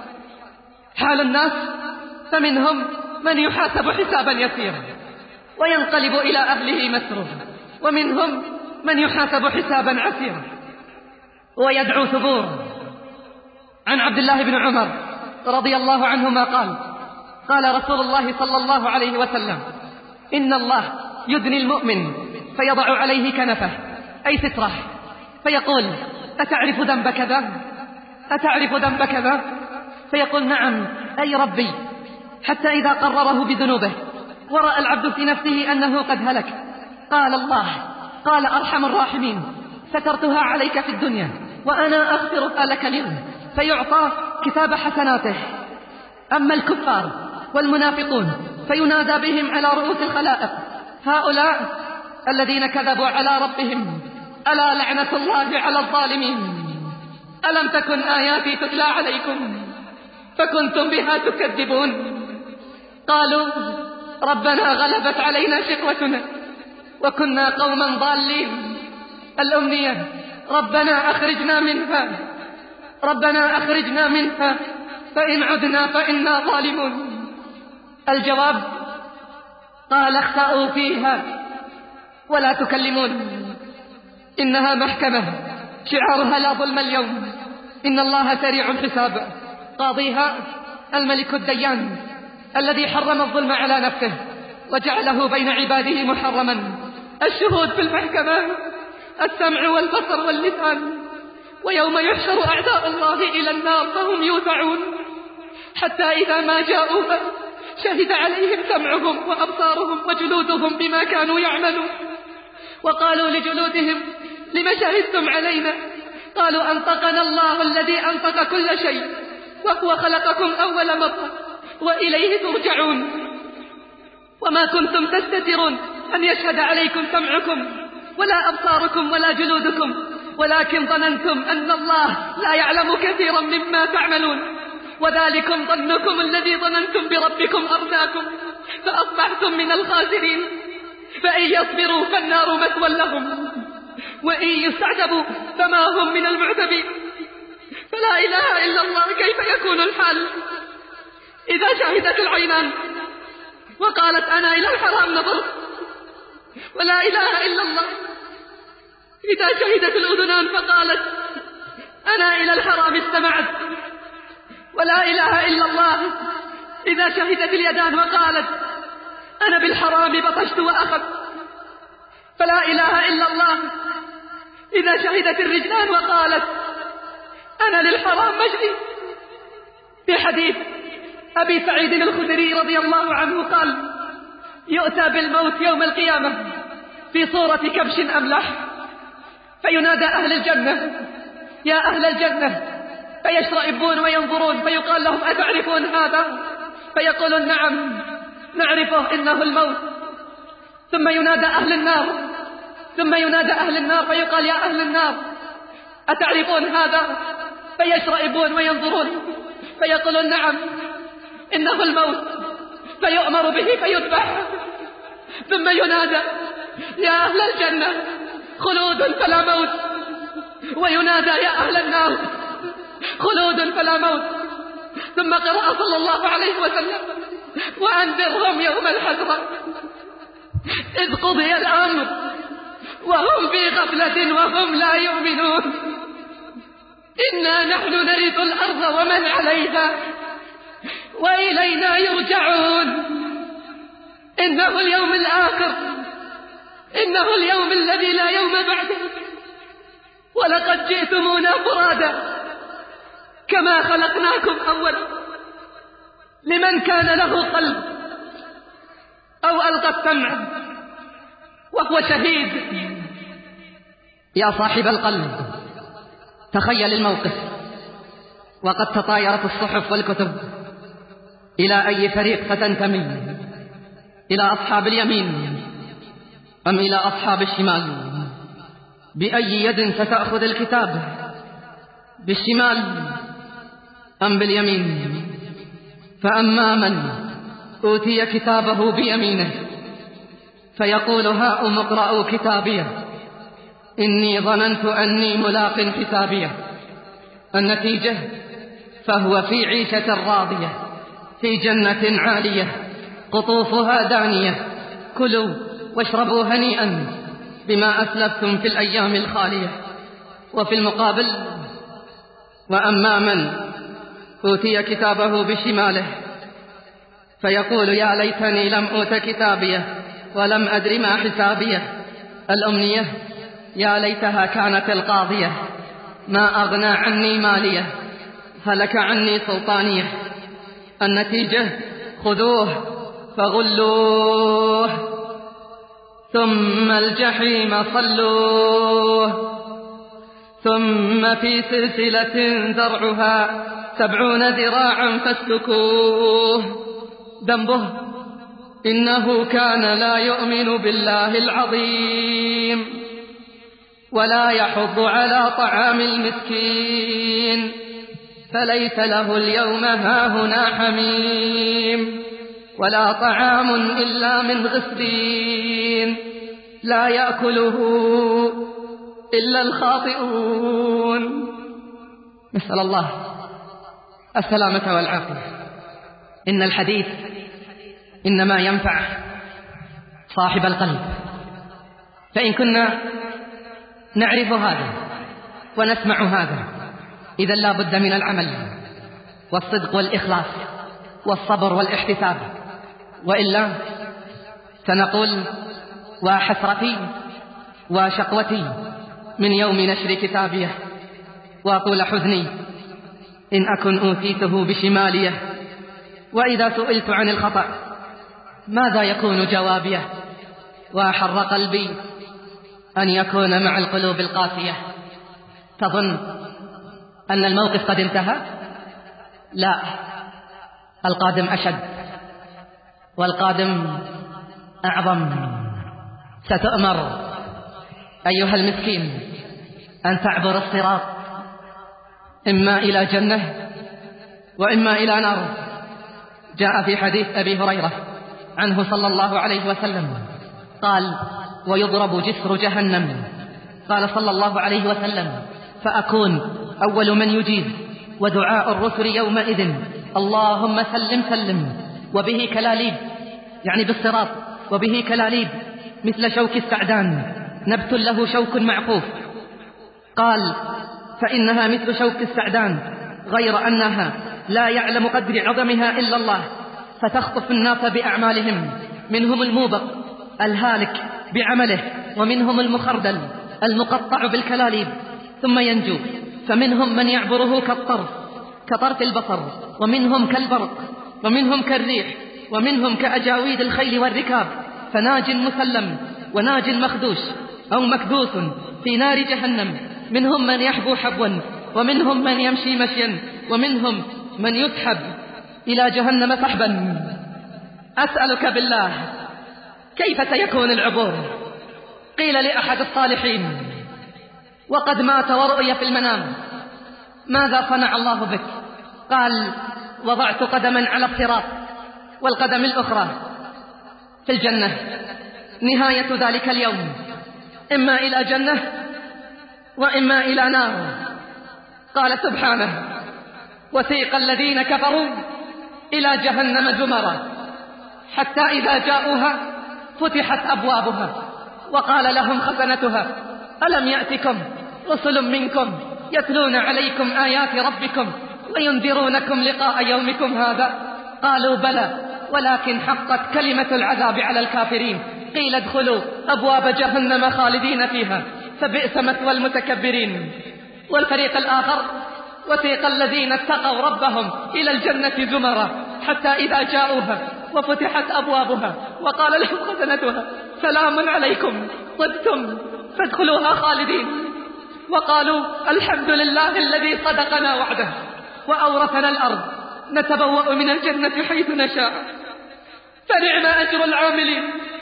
حال الناس فمنهم من يحاسب حسابا يسيرا وينقلب إلى أهله مسرورا، ومنهم من يحاسب حسابا عسيرا ويدعو ثبورا. عن عبد الله بن عمر رضي الله عنهما قال: قال رسول الله صلى الله عليه وسلم: إن الله يدني المؤمن فيضع عليه كنفه أي ستره فيقول: أتعرف ذنب كذا؟ أتعرف ذنب كذا؟ فيقول: نعم أي ربي. حتى إذا قرره بذنوبه ورأى العبد في نفسه أنه قد هلك قال الله: قال أرحم الراحمين: سترتها عليك في الدنيا وأنا أغفرها لك اليوم، فيعطى كتاب حسناته. أما الكفار والمنافقون فينادى بهم على رؤوس الخلائق: هؤلاء الذين كذبوا على ربهم، ألا لعنة الله على الظالمين. ألم تكن آياتي تتلى عليكم فكنتم بها تكذبون؟ قالوا: ربنا غلبت علينا شقوتنا وكنا قوما ضالين. الأمنية: ربنا أخرجنا منها، ربنا أخرجنا منها فإن عدنا فإنا ظالمون. الجواب: قال اخسأوا فيها ولا تكلمون، إنها محكمة شعارها لا ظلم اليوم، إن الله سريع الحساب. قاضيها الملك الديان الذي حرم الظلم على نفسه وجعله بين عباده محرما. الشهود في المحكمة السمع والبصر واللسان. ويوم يحشر أعداء الله إلى النار فهم يوزعون، حتى إذا ما جاءوها شهد عليهم سمعهم وأبصارهم وجلودهم بما كانوا يعملون، وقالوا لجلودهم: لم شهدتم علينا؟ قالوا: أنطقنا الله الذي أنطق كل شيء وهو خلقكم أول مرة وإليه ترجعون. وما كنتم تستترون أن يشهد عليكم سمعكم ولا أبصاركم ولا جلودكم، ولكن ظننتم أن الله لا يعلم كثيرا مما تعملون، وذلكم ظنكم الذي ظننتم بربكم أرداكم فأصبحتم من الخاسرين. فإن يصبروا فالنار مثوى لهم، وإن يستعتبوا فما هم من المعتبين. فلا إله إلا الله. كيف يكون الحال إذا شهدت العينان وقالت: أنا إلى الحرام نظرت؟ ولا إله إلا الله. إذا شهدت الأذنان فقالت: أنا إلى الحرام استمعت؟ ولا إله إلا الله. إذا شهدت اليدان وقالت: أنا بالحرام بطشت وأخذت؟ فلا إله إلا الله. إذا شهدت الرجلان وقالت: أنا للحرام مجري. في حديث أبي سعيد الخدري رضي الله عنه قال: يؤتى بالموت يوم القيامة في صورة كبش أملح، فينادى أهل الجنة: يا أهل الجنة، فيشرئبون وينظرون فيقال لهم: أتعرفون هذا؟ فيقولون: نعم نعرفه، إنه الموت. ثم ينادى أهل النار ثم ينادى أهل النار فيقال: يا أهل النار، أتعرفون هذا؟ فيشرئبون وينظرون فيقولون: نعم إنه الموت. فيؤمر به فيذبح. ثم ينادى: يا أهل الجنة، خلود فلا موت. وينادى: يا أهل النار، خلود فلا موت. ثم قرأ صلى الله عليه وسلم: وأنذرهم يوم الحسرة إذ قضي الأمر وهم في غفلة وهم لا يؤمنون. إنا نحن نرث الأرض ومن عليها وإلينا يرجعون. إنه اليوم الآخر، إنه اليوم الذي لا يوم بعده. ولقد جئتمونا فرادا كما خلقناكم أولا. لمن كان له قلب أو ألقى السمع وهو شهيد. يا صاحب القلب، تخيل الموقف وقد تطايرت الصحف والكتب. إلى أي فريق ستنتمي؟ إلى أصحاب اليمين أم إلى أصحاب الشمال؟ بأي يد ستأخذ الكتاب؟ بالشمال أم باليمين؟ فأما من أوتي كتابه بيمينه فيقول: هاؤم اقرءوا كتابيه إني ظننت أني ملاق حسابيه. النتيجة: فهو في عيشة راضية في جنة عالية قطوفها دانية، كلوا واشربوا هنيئا بما أسلفتم في الأيام الخالية. وفي المقابل: وأما من أوتي كتابه بشماله فيقول: يا ليتني لم أوت كتابيه ولم أدر ما حسابيه، الأمنية: يا ليتها كانت القاضية، ما أغنى عني مالية، هلك عني سلطانية. النتيجة: خذوه فغلوه ثم الجحيم صلوه، ثم في سلسلة ذرعها سبعون ذراعا فاسلكوه. ذنبه: إنه كان لا يؤمن بالله العظيم ولا يحض على طعام المسكين، فليس له اليوم هاهنا حميم ولا طعام إلا من غسلين لا يأكله إلا الخاطئون. نسأل الله السلامة والعافية. إن الحديث إنما ينفع صاحب القلب، فإن كنا نعرف هذا ونسمع هذا إذا لا بد من العمل والصدق والإخلاص والصبر والاحتساب، وإلا سنقول: وحسرتي وشقوتي من يوم نشر كتابيه، وطول حزني إن أكن أوتيته بشماليه، وإذا سئلت عن الخطأ ماذا يكون جوابيه؟ وأحر قلبي أن يكون مع القلوب القاسية. تظن أن الموقف قد انتهى؟ لا، القادم أشد والقادم أعظم. ستؤمر أيها المسكين أن تعبر الصراط إما إلى جنة وإما إلى نار. جاء في حديث أبي هريرة عنه صلى الله عليه وسلم قال: ويضرب جسر جهنم. قال صلى الله عليه وسلم: فأكون أول من يجيب، ودعاء الرسل يومئذ: اللهم سلم سلم. وبه كلاليب، يعني بالصراط، وبه كلاليب مثل شوك السعدان، نبت له شوك معقوف. قال: فإنها مثل شوك السعدان، غير أنها لا يعلم قدر عظمها إلا الله، فتخطف الناس بأعمالهم، منهم الموبق الهالك بعمله، ومنهم المخردل المقطع بالكلاليب ثم ينجو، فمنهم من يعبره كالطرف كطرف البصر، ومنهم كالبرق، ومنهم كالريح، ومنهم كأجاويد الخيل والركاب، فناج مسلم وناج مخدوش أو مكدوس في نار جهنم. منهم من يحبو حبوا، ومنهم من يمشي مشيا، ومنهم من يسحب إلى جهنم سحبا. أسألك بالله كيف سيكون العبور؟ قيل لأحد الصالحين وقد مات ورؤي في المنام: ماذا صنع الله بك؟ قال: وضعت قدما على الصراط والقدم الأخرى في الجنة، نهاية ذلك اليوم إما إلى جنة وإما إلى نار. قال سبحانه: وسيق الذين كفروا إلى جهنم زمرا حتى إذا جاءوها فتحت أبوابها وقال لهم خزنتها: ألم يأتكم رسل منكم يتلون عليكم آيات ربكم وينذرونكم لقاء يومكم هذا؟ قالوا: بلى، ولكن حقت كلمة العذاب على الكافرين. قيل: ادخلوا أبواب جهنم خالدين فيها فبئس مثوى المتكبرين. والفريق الآخر: وسيق الذين اتقوا ربهم إلى الجنة زمرا حتى إذا جاءوها وفتحت أبوابها وقال لهم خزنتها: سلام عليكم طبتم فادخلوها خالدين. وقالوا: الحمد لله الذي صدقنا وعده وأورثنا الأرض نتبوأ من الجنة حيث نشاء، فنعم أجر العاملين.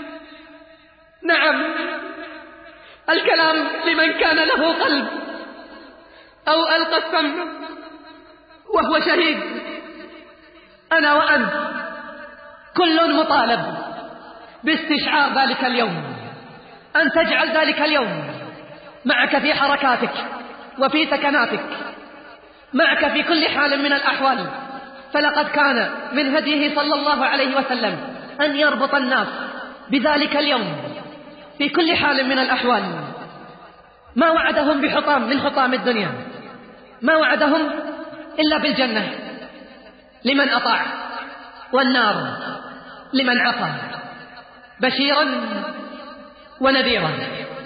نعم، الكلام لمن كان له قلب أو ألقى السمع وهو شهيد. أنا وأنت كل مطالب باستشعار ذلك اليوم، أن تجعل ذلك اليوم معك في حركاتك وفي سكناتك، معك في كل حال من الأحوال. فلقد كان من هديه صلى الله عليه وسلم أن يربط الناس بذلك اليوم في كل حال من الأحوال. ما وعدهم بحطام من حطام الدنيا، ما وعدهم إلا بالجنة لمن أطاع، والنار لمن عصى، بشيرا ونذيرا.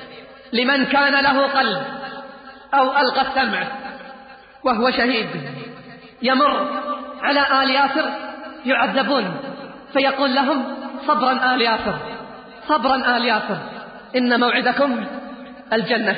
لمن كان له قلب أو ألقى السمع وهو شهيد يمر على آل ياسر يعذبون فيقول لهم صبرا آل ياسر صبرا آل ياسر إن موعدكم الجنة.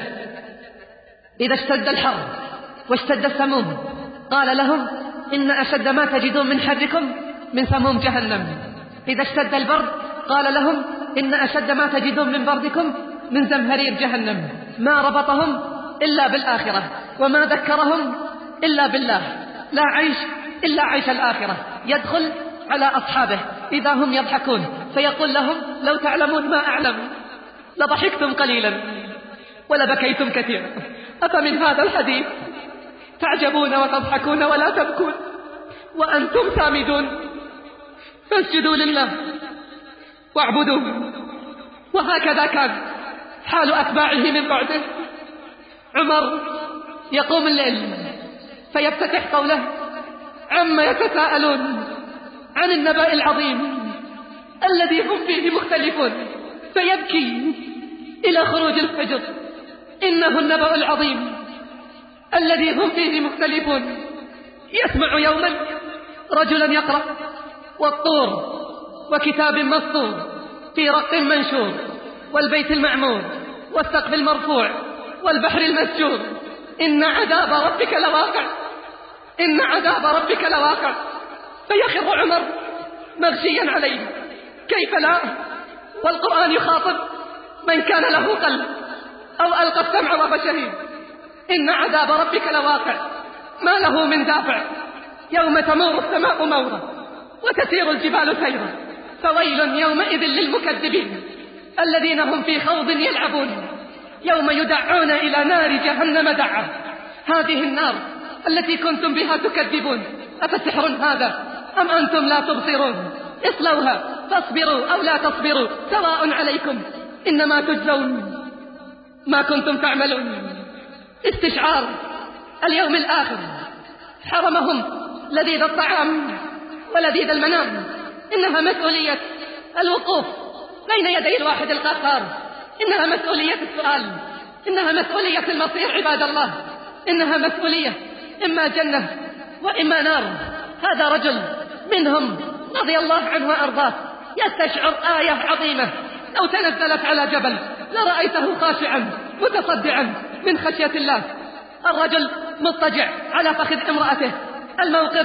إذا اشتد الحر واشتد السموم قال لهم إن أشد ما تجدون من حركم من سموم جهنم. إذا اشتد البرد قال لهم إن أشد ما تجدون من بردكم من زمهرير جهنم. ما ربطهم إلا بالآخرة وما ذكرهم إلا بالله، لا عيش إلا عيش الآخرة. يدخل على أصحابه إذا هم يضحكون فيقول لهم لو تعلمون ما أعلم لضحكتم قليلا ولبكيتم كثيرا، أفمن هذا الحديث تعجبون وتضحكون ولا تبكون وأنتم سامدون؟ فاسجدوا لله واعبدوه. وهكذا كان حال أتباعه من بعده. عمر يقوم الليل فيفتتح قوله عما يتساءلون عن النبأ العظيم الذي هم فيه مختلفون، فيبكي إلى خروج الفجر. إنه النبأ العظيم الذي هم فيه مختلفون. يسمع يوما رجلا يقرأ والطور وكتاب مسطور في رق منشور والبيت المعمور والسقف المرفوع والبحر المسجور إن عذاب ربك لواقع إن عذاب ربك لواقع. فيخر عمر مغشيا عليه، كيف لا والقرآن يخاطب من كان له قلب أو ألقى السمع وهو شهيد. إن عذاب ربك لواقع ما له من دافع يوم تمور السماء مورا وتسير الجبال سيرا فويل يومئذ للمكذبين الذين هم في خوض يلعبون يوم يدعون إلى نار جهنم دعا. هذه النار التي كنتم بها تكذبون أفسحر هذا أم أنتم لا تبصرون؟ اصلوها فاصبروا أو لا تصبروا سواء عليكم إنما تجزون ما كنتم تعملون. استشعار اليوم الآخر حرمهم لذيذ الطعام ولذيذ المنام. إنها مسؤولية الوقوف بين يدي الواحد القهار، إنها مسؤولية السؤال، إنها مسؤولية المصير عباد الله، إنها مسؤولية إما جنة وإما نار. هذا رجل منهم رضي الله عنه وأرضاه يستشعر آية عظيمة لو تنزلت على جبل لرأيته خاشعا متصدعا من خشية الله. الرجل مضطجع على فخذ امرأته، الموقف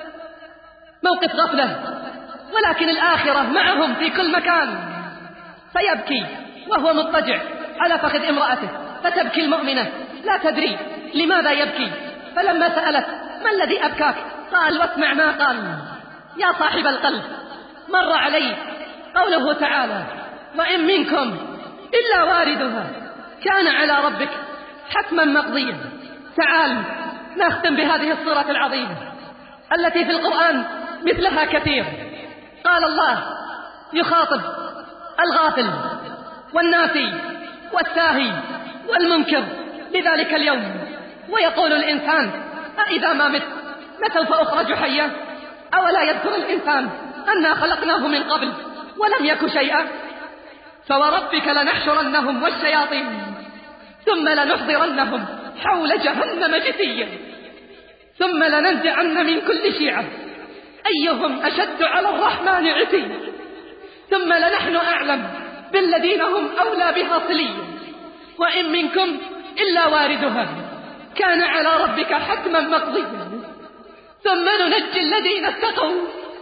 موقف غفلة ولكن الآخرة معهم في كل مكان. فيبكي وهو مضطجع على فخذ امرأته فتبكي المؤمنة لا تدري لماذا يبكي. فلما سألت ما الذي أبكاك قال واسمع ما قال يا صاحب القلب مر علي قوله تعالى وإن منكم إلا واردها كان على ربك حتما مقضيا. تعال نختم بهذه الصورة العظيمة التي في القرآن مثلها كثير. قال الله يخاطب الغافل والناسي والساهي والمنكر لذلك اليوم ويقول الإنسان أإذا ما مت لسوف أخرج حيا؟ أولا يذكر الإنسان أنا خلقناه من قبل ولم يك شيئا. فوربك لنحشرنهم والشياطين ثم لنحضرنهم حول جهنم جثيا ثم لننزعن من كل شيعة أيهم أشد على الرحمن عتيا ثم لنحن أعلم بالذين هم أولى بها صليا وإن منكم إلا واردها كان على ربك حتما مقضيا ثم ننجي الذين اتقوا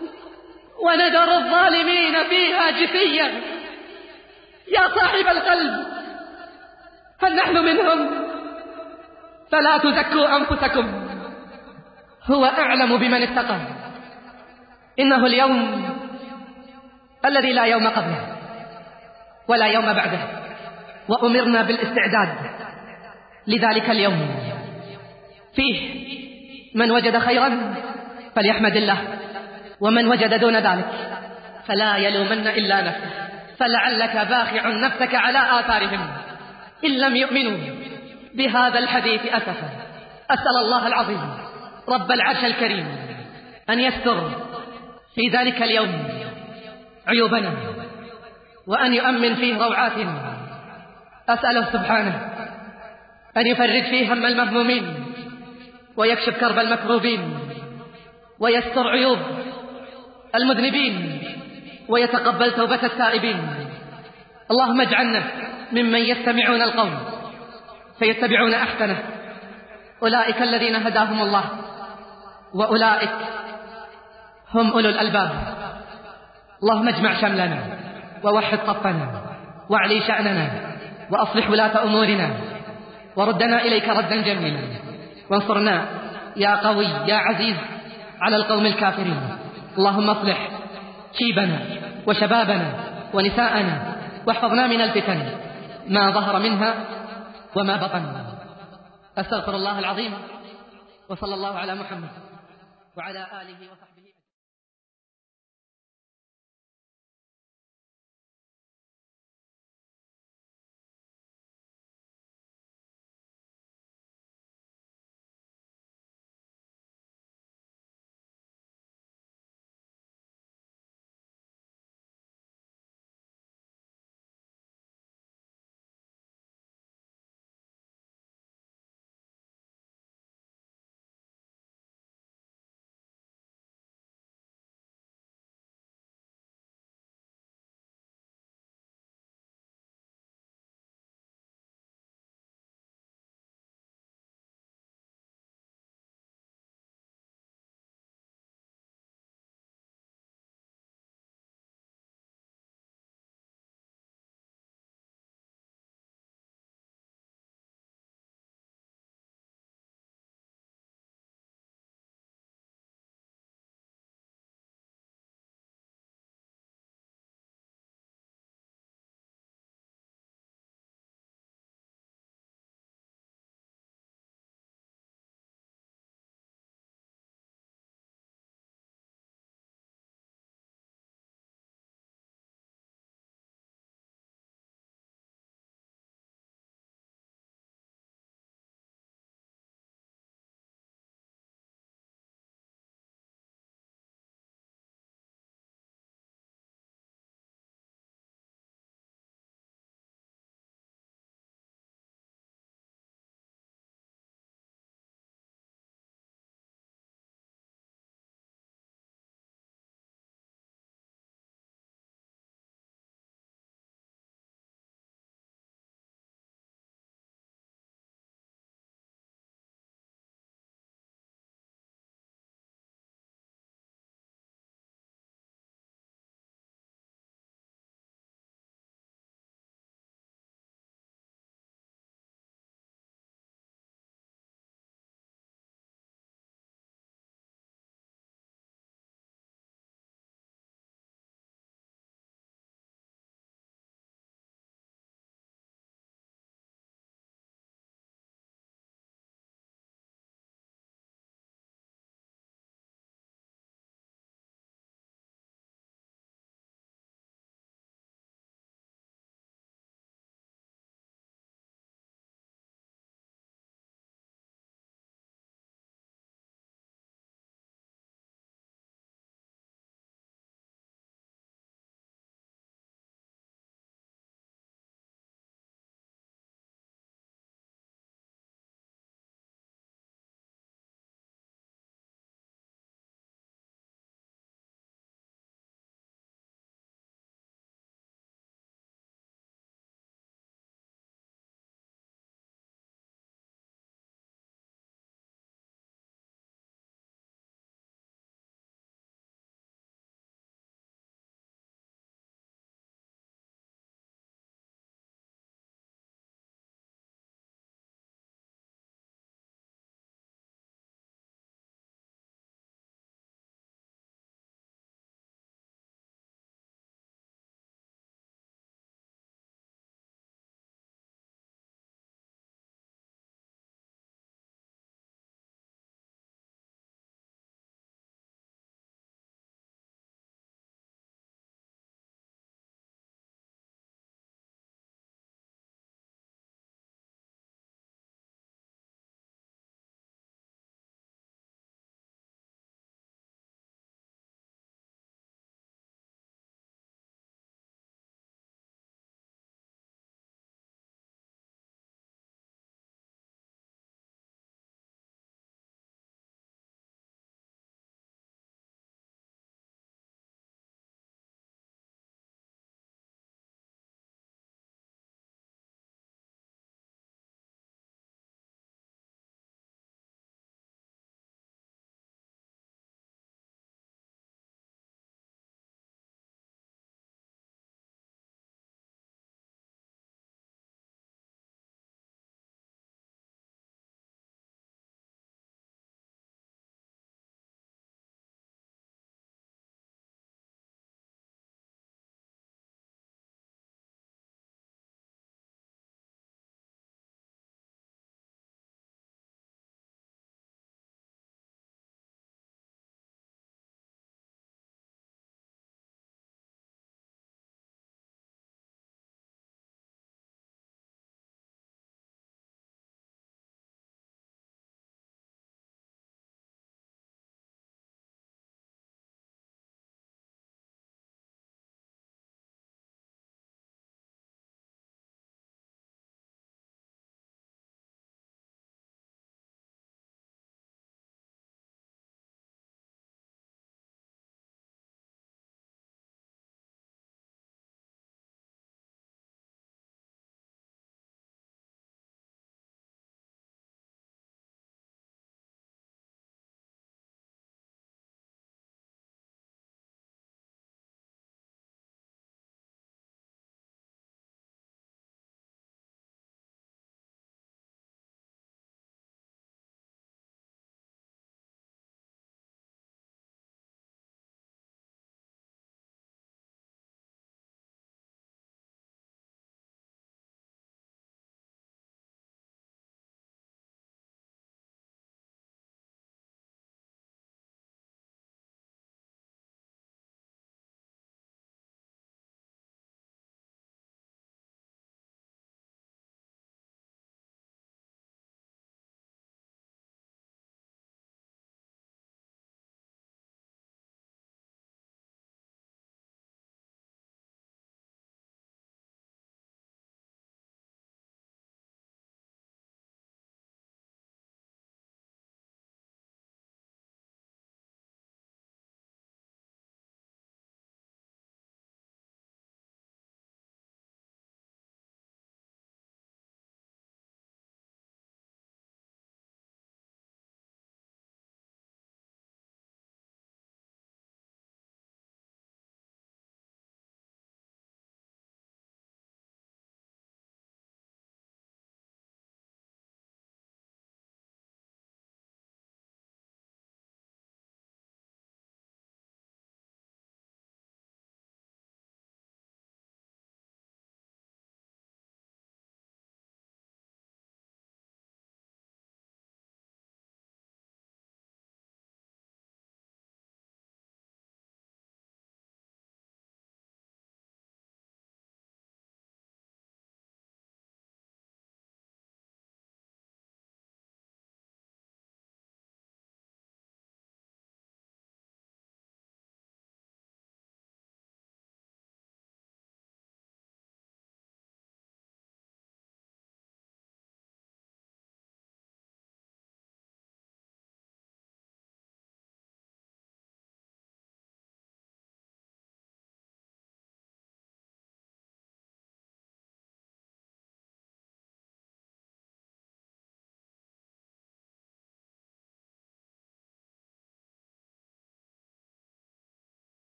ونذر الظالمين فيها جثيا. يا صاحب القلب هل نحن منهم؟ فلا تزكوا أنفسكم هو أعلم بمن اتقى. إنه اليوم الذي لا يوم قبله ولا يوم بعده وأمرنا بالاستعداد لذلك اليوم. فيه من وجد خيرا فليحمد الله ومن وجد دون ذلك فلا يلومن إلا نفسه فلعلك باخع نفسك على آثارهم إن لم يؤمنوا بهذا الحديث أسفا. أسأل الله العظيم رب العرش الكريم أن يستر في ذلك اليوم عيوبنا وأن يؤمن فيه روعاتنا أسأله سبحانه أن يفرج فيه هم المهمومين ويكشف كرب المكروبين ويستر عيوب المذنبين ويتقبل توبة التائبين. اللهم اجعلنا ممن يستمعون القول فيتبعون أحسنه، أولئك الذين هداهم الله وأولئك هم أولو الألباب. اللهم اجمع شملنا ووحد صفنا واعلي شأننا وأصلح ولاة أمورنا وردنا إليك ردا جميلا، وانصرنا يا قوي يا عزيز على القوم الكافرين. اللهم اصلح شيبنا وشبابنا ونساءنا واحفظنا من الفتن ما ظهر منها وما بطن. أستغفر الله العظيم، وصلى الله على محمد وعلى آله وصحبه.